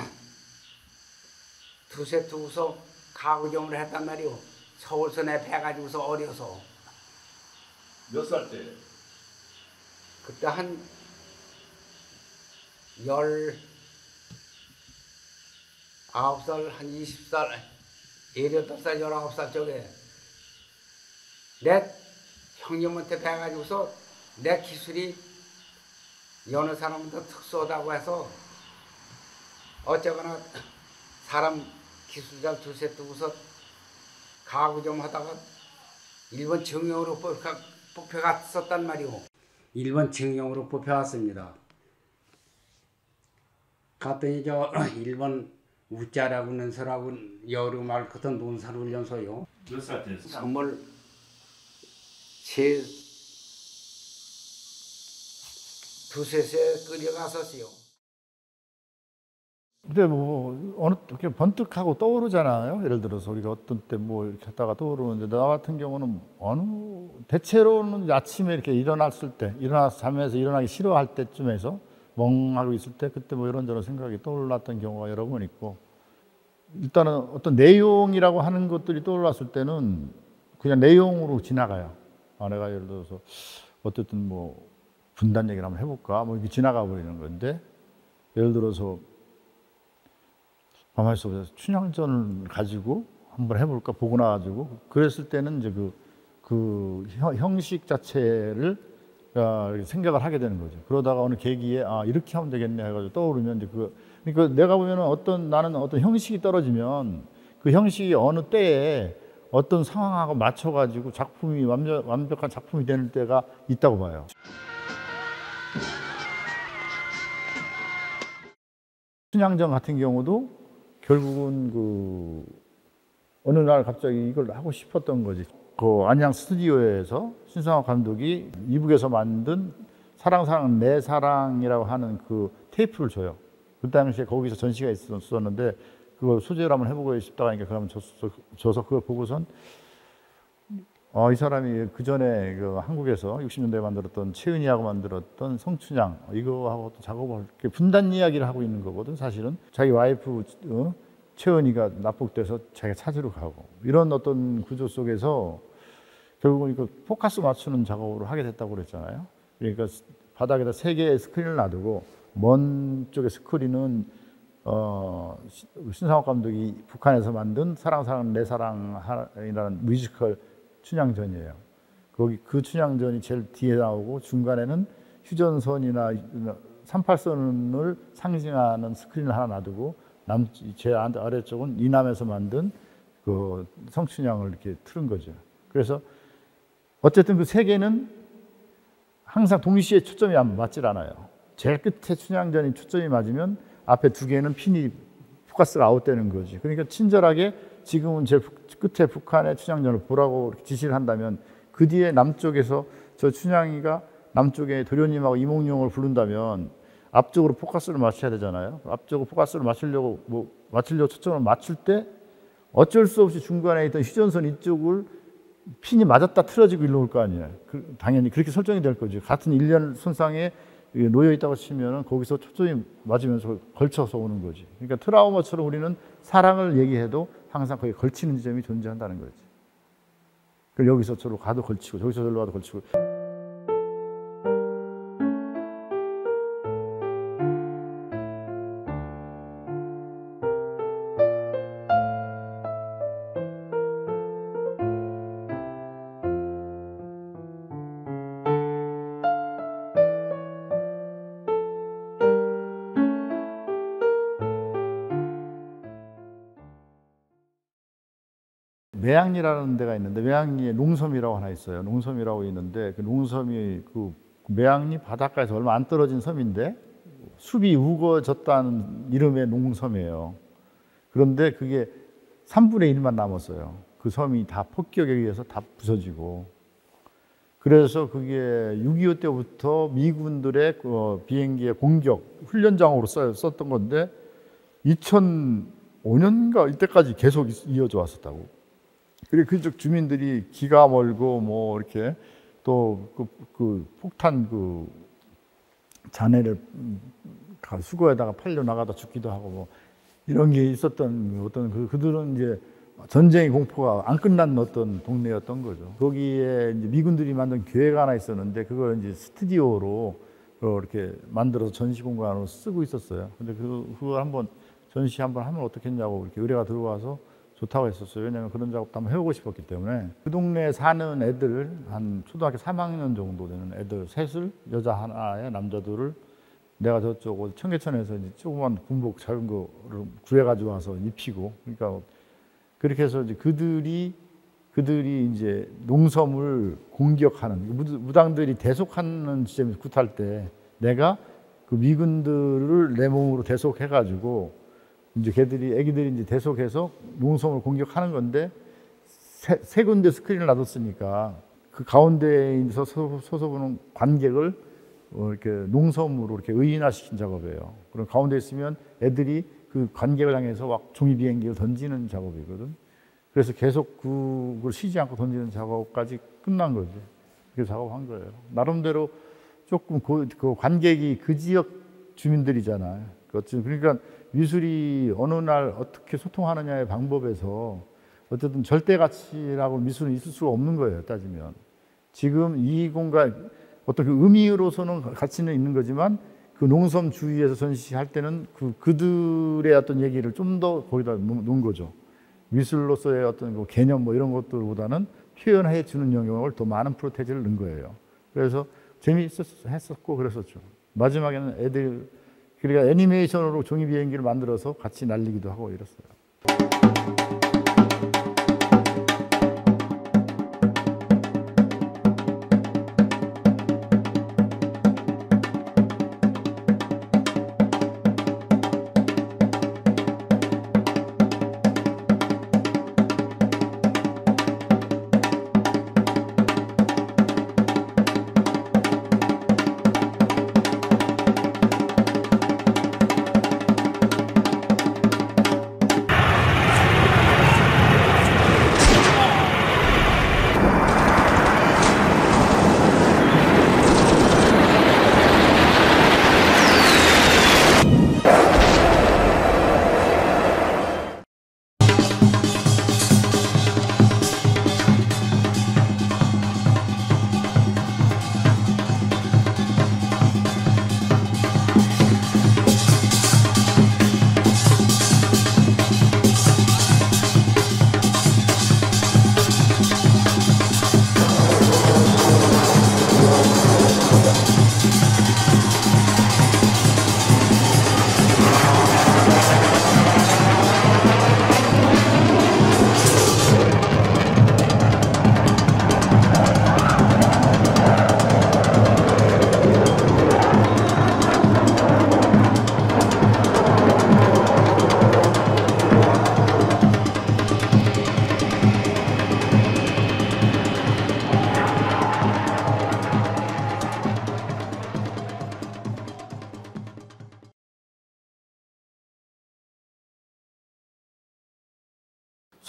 두세 두서 가구점을 했단 말이오. 서울서 내 배가지고서 어려서. 몇 살 때? 그때 한 열 아홉 살, 한 이십 살, 열여덟 살, 열아홉 살 쪽에 내 형님한테 배가지고서 내 기술이 여느 사람보다 특수하다고 해서 어쩌거나 사람 기술자 두세 두고서 가구 좀 하다가 일본 정형으로 뽑혀, 뽑혀갔었단 말이오. 일본 정형으로 뽑혀왔습니다. 갔더니 저 일본 우짜라고 는서라고 여름알 같은 논산훈련소요. 몇 살 때? 스물 세 두세 세 끌려갔었어요. 근데 뭐 어느 이렇게 번뜩하고 떠오르잖아요. 예를 들어서 우리가 어떤 때 뭐 이렇게 하다가 떠오르는데 나 같은 경우는 어느 대체로는 아침에 이렇게 일어났을 때 일어나서 잠에서 일어나기 싫어할 때쯤에서 멍하고 있을 때 그때 뭐 이런저런 생각이 떠올랐던 경우가 여러 번 있고, 일단은 어떤 내용이라고 하는 것들이 떠올랐을 때는 그냥 내용으로 지나가요. 아, 내가 예를 들어서 어쨌든 뭐 분단 얘기를 한번 해볼까 뭐 이렇게 지나가 버리는 건데, 예를 들어서 가만히 있어보자. 춘향전을 가지고 한번 해볼까 보고 나가지고 그랬을 때는 이제 그, 그 형식 자체를 아, 생각을 하게 되는 거죠. 그러다가 어느 계기에 아 이렇게 하면 되겠네 해가지고 떠오르면 이제 그 그러니까 내가 보면은 어떤 나는 어떤 형식이 떨어지면 그 형식이 어느 때에 어떤 상황하고 맞춰가지고 작품이 완벽, 완벽한 작품이 되는 때가 있다고 봐요. 춘향전 같은 경우도 결국은 그 어느 날 갑자기 이걸 하고 싶었던 거지. 그 안양 스튜디오에서 신성화 감독이 이북에서 만든 사랑 사랑 내 사랑이라고 하는 그 테이프를 줘요. 그 당시에 거기서 전시가 있었는데 그걸 소재로 한번 해보고 싶다고 하니까 그러면 줘서, 줘서 그걸 보고선 어, 이 사람이 그 전에 그 한국에서 육십 년대에 만들었던 최은희하고 만들었던 성춘향 이거하고 또 작업을 이렇게 분단 이야기를 하고 있는 거거든. 사실은 자기 와이프 어? 최은희가 납북돼서 자기가 찾으러 가고 이런 어떤 구조 속에서 결국은 이거 포커스 맞추는 작업으로 하게 됐다고 그랬잖아요. 그러니까 바닥에다 세 개의 스크린을 놔두고 먼 쪽의 스크린은 어, 신상옥 감독이 북한에서 만든 사랑 사랑 내 사랑이라는 뮤지컬 춘향전이에요. 거기 그 춘향전이 제일 뒤에 나오고 중간에는 휴전선이나 삼팔선을 상징하는 스크린을 하나 놔두고 남 제 아래쪽은 이남에서 만든 그 성춘향을 이렇게 틀은 거죠. 그래서 어쨌든 그 세 개는 항상 동시에 초점이 맞질 않아요. 제일 끝에 춘향전이 초점이 맞으면 앞에 두 개는 핀이 포커스가 아웃되는 거지. 그러니까 친절하게 지금은 제일 끝에 북한의 춘향전을 보라고 지시를 한다면 그 뒤에 남쪽에서 저 춘향이가 남쪽에 도련님하고 이몽룡을 부른다면 앞쪽으로 포커스를 맞춰야 되잖아요. 앞쪽으로 포커스를 맞추려고 뭐 맞추려고 초점을 맞출 때 어쩔 수 없이 중간에 있던 휴전선 이쪽을 핀이 맞았다 틀어지고 일로 올 거 아니에요. 그, 당연히 그렇게 설정이 될 거죠. 같은 일련 손상에 놓여 있다고 치면은 거기서 초점이 맞으면서 걸쳐서 오는 거지. 그러니까 트라우마처럼 우리는 사랑을 얘기해도 항상 거기 걸치는 지점이 존재한다는 거지. 그 여기서 저로 가도 걸치고 저기서 저로 가도 걸치고. 매양리라는 데가 있는데 매양리에 농섬이라고 하나 있어요. 농섬이라고 있는데 그 농섬이 그 매양리 바닷가에서 얼마 안 떨어진 섬인데 숲이 우거졌다는 이름의 농섬이에요. 그런데 그게 삼분의 일만 남았어요. 그 섬이 다 폭격에 의해서 다 부서지고. 그래서 그게 육이오 때부터 미군들의 그 비행기의 공격 훈련장으로 썼던 건데 이천오 년인가 이때까지 계속 이어져 왔었다고. 그리고 그쪽 주민들이 기가 멀고 뭐 이렇게 또 그 그 폭탄 그 잔해를 수거에다가 팔려 나가다 죽기도 하고 뭐 이런 게 있었던 어떤 그 그들은 이제 전쟁의 공포가 안 끝난 어떤 동네였던 거죠. 거기에 이제 미군들이 만든 교회가 하나 있었는데 그걸 이제 스튜디오로 이렇게 만들어서 전시 공간으로 쓰고 있었어요. 근데 그 그걸 한번 전시 한번 하면 어떻겠냐고 이렇게 의뢰가 들어와서 좋다고 했었어요. 왜냐하면 그런 작업도 한번 해보고 싶었기 때문에. 그 동네에 사는 애들 한 초등학교 삼 학년 정도 되는 애들 셋을 여자 하나에 남자들을 내가 저쪽 청계천에서 이제 조그만 군복 작은 거를 구해가지고 와서 입히고 그러니까 그렇게 해서 이제 그들이 그들이 이제 농섬을 공격하는 무당들이 대속하는 지점에서 굿할 때 내가 그 미군들을 내 몸으로 대속해가지고 이제 걔들이 애기들이 이제 대속해서 농섬을 공격하는 건데 세, 세 군데 스크린을 놔뒀으니까 그 가운데에서 서서 보는 관객을 어 이렇게 농섬으로 이렇게 의인화시킨 작업이에요. 그럼 가운데 있으면 애들이 그 관객을 향해서 막 종이 비행기를 던지는 작업이거든. 그래서 계속 그걸 쉬지 않고 던지는 작업까지 끝난 거지. 그렇게 작업한 거예요. 나름대로 조금 그, 그 관객이 그 지역 주민들이잖아요. 그러니까 미술이 어느 날 어떻게 소통하느냐의 방법에서 어쨌든 절대 가치라고 미술은 있을 수가 없는 거예요. 따지면 지금 이 공간 어떤 그 의미로서는 가치는 있는 거지만 그 농섬 주위에서 전시할 때는 그 그들의 어떤 얘기를 좀 더 거기다 놓은 거죠. 미술로서의 어떤 그 개념 뭐 이런 것들보다는 표현해 주는 영역을 더 많은 프로테지를 넣은 거예요. 그래서 재미있었고 그랬었죠. 마지막에는 애들 그러니까 애니메이션으로 종이 비행기를 만들어서 같이 날리기도 하고 이랬어요.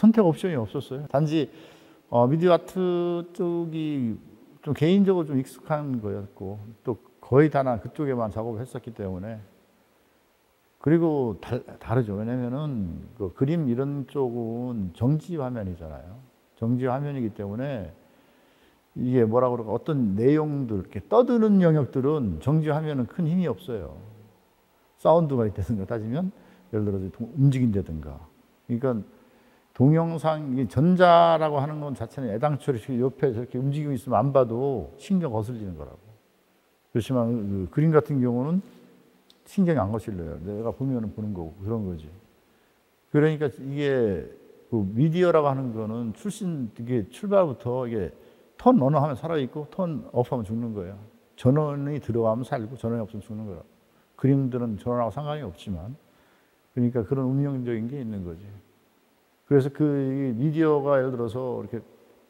선택 옵션이 없었어요. 단지 어, 미디어 아트 쪽이 좀 개인적으로 좀 익숙한 거였고 또 거의 다 난 그쪽에만 작업을 했었기 때문에 그리고 달, 다르죠. 왜냐면은 그 그림 이런 쪽은 정지 화면이잖아요. 정지 화면이기 때문에 이게 뭐라 그럴까 어떤 내용들 이렇게 떠드는 영역들은 정지 화면은 큰 힘이 없어요. 사운드가 있다든가 따지면 예를 들어서 움직인다든가. 그러니까 동영상 전자라고 하는 건 자체는 애당초 옆에 저렇게 움직이고 있으면 안 봐도 신경 거슬리는 거라고. 그렇지만 그 그림 같은 경우는 신경이 안 거슬려요. 내가 보면은 보는 거고 그런 거지. 그러니까 이게 그 미디어라고 하는 거는 출신 이게 출발부터 이게 턴 언어 하면 살아 있고 턴 오프 하면 죽는 거예요. 전원이 들어가면 살고 전원이 없으면 죽는 거라. 그림들은 전원하고 상관이 없지만 그러니까 그런 운명적인 게 있는 거지. 그래서 그 미디어가 예를 들어서 이렇게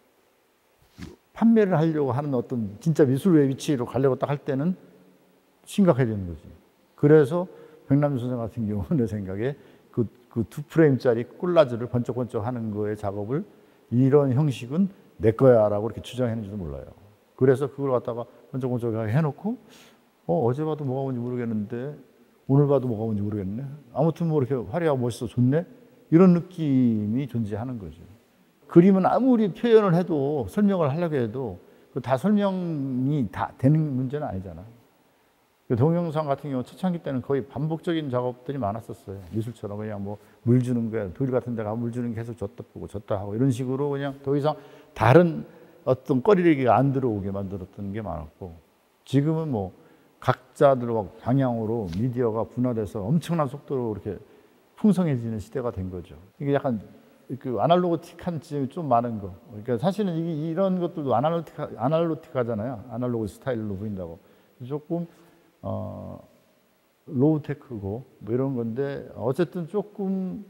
판매를 하려고 하는 어떤 진짜 미술의 위치로 가려고 딱 할 때는 심각해지는 거지. 그래서 백남준 선생 같은 경우는 내 생각에 그, 그 두 프레임짜리 콜라주를 번쩍번쩍 하는 거의 작업을 이런 형식은 내 거야 라고 이렇게 주장했는지도 몰라요. 그래서 그걸 갖다가 번쩍번쩍하게 해놓고 어, 어제 봐도 뭐가 뭔지 모르겠는데 오늘 봐도 뭐가 뭔지 모르겠네. 아무튼 뭐 이렇게 화려하고 멋있어 좋네. 이런 느낌이 존재하는 거죠. 그림은 아무리 표현을 해도 설명을 하려고 해도 다 설명이 다 되는 문제는 아니잖아. 동영상 같은 경우 초창기 때는 거의 반복적인 작업들이 많았었어요. 미술처럼 그냥 뭐 물 주는 거야. 돌 같은 데가 물 주는 게 계속 줬다 보고 줬다 하고 이런 식으로 그냥 더 이상 다른 어떤 꺼리리기가 안 들어오게 만들었던 게 많았고 지금은 뭐 각자들 방향으로 미디어가 분화돼서 엄청난 속도로 이렇게 풍성해지는 시대가 된 거죠. 이게 약간 그 아날로그틱한 점이 좀 많은 거. 그러니까 사실은 이게 이런 것들도 아날로틱 아날로틱하잖아요. 아날로그 스타일로 보인다고. 조금 어, 로우테크고 뭐 이런 건데 어쨌든 조금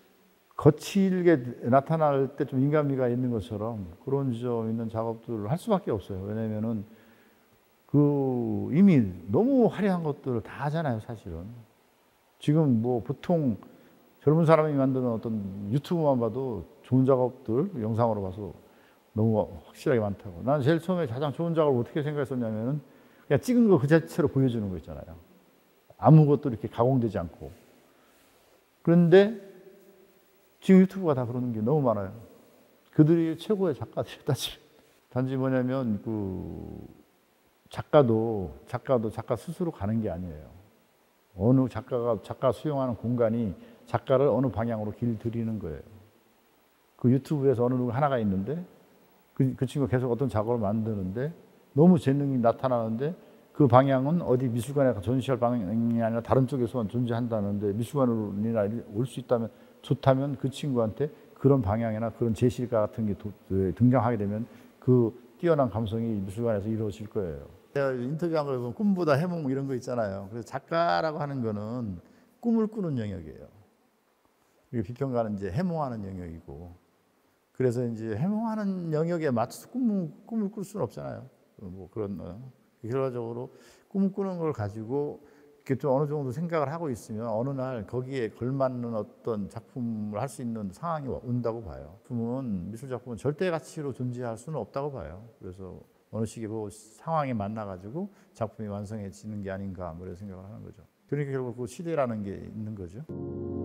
거칠게 나타날 때 좀 인간미가 있는 것처럼 그런 점 있는 작업들을 할 수밖에 없어요. 왜냐면은 그 이미 너무 화려한 것들을 다 하잖아요, 사실은. 지금 뭐 보통 젊은 사람이 만드는 어떤 유튜브만 봐도 좋은 작업들 영상으로 봐서 너무 확실하게 많다고. 나는 제일 처음에 가장 좋은 작업을 어떻게 생각했었냐면은 그냥 찍은 거 그 자체로 보여주는 거 있잖아요. 아무것도 이렇게 가공되지 않고. 그런데 지금 유튜브가 다 그러는 게 너무 많아요. 그들이 최고의 작가들이다. 단지 뭐냐면 그 작가도 작가도 작가 스스로 가는 게 아니에요. 어느 작가가 작가 수용하는 공간이 작가를 어느 방향으로 길들이는 거예요. 그 유튜브에서 어느 누구 하나가 있는데 그, 그 친구가 계속 어떤 작업을 만드는데 너무 재능이 나타나는데 그 방향은 어디 미술관에 전시할 방향이 아니라 다른 쪽에서만 존재한다는데 미술관이나 올 수 있다면 좋다면 그 친구한테 그런 방향이나 그런 제시가 같은 게 도, 등장하게 되면 그 뛰어난 감성이 미술관에서 이루어질 거예요. 제가 인터뷰한 걸 보면 꿈보다 해몽 이런 거 있잖아요. 그래서 작가라고 하는 거는 꿈을 꾸는 영역이에요. 그리고 비평가는 이제 해몽하는 영역이고. 그래서 이제 해몽하는 영역에 맞춰서 꿈을, 꿈을 꿀 수는 없잖아요. 뭐 그런 결과적으로 꿈을 꾸는 걸 가지고 이렇게 좀 어느 정도 생각을 하고 있으면 어느 날 거기에 걸맞는 어떤 작품을 할 수 있는 상황이 온다고 봐요. 작품은 미술 작품은 절대 가치로 존재할 수는 없다고 봐요. 그래서 어느 시기에 그 상황에 만나 가지고 작품이 완성해지는 게 아닌가 뭐 이런 생각을 하는 거죠. 그러니까 결국 그 시대라는 게 있는 거죠.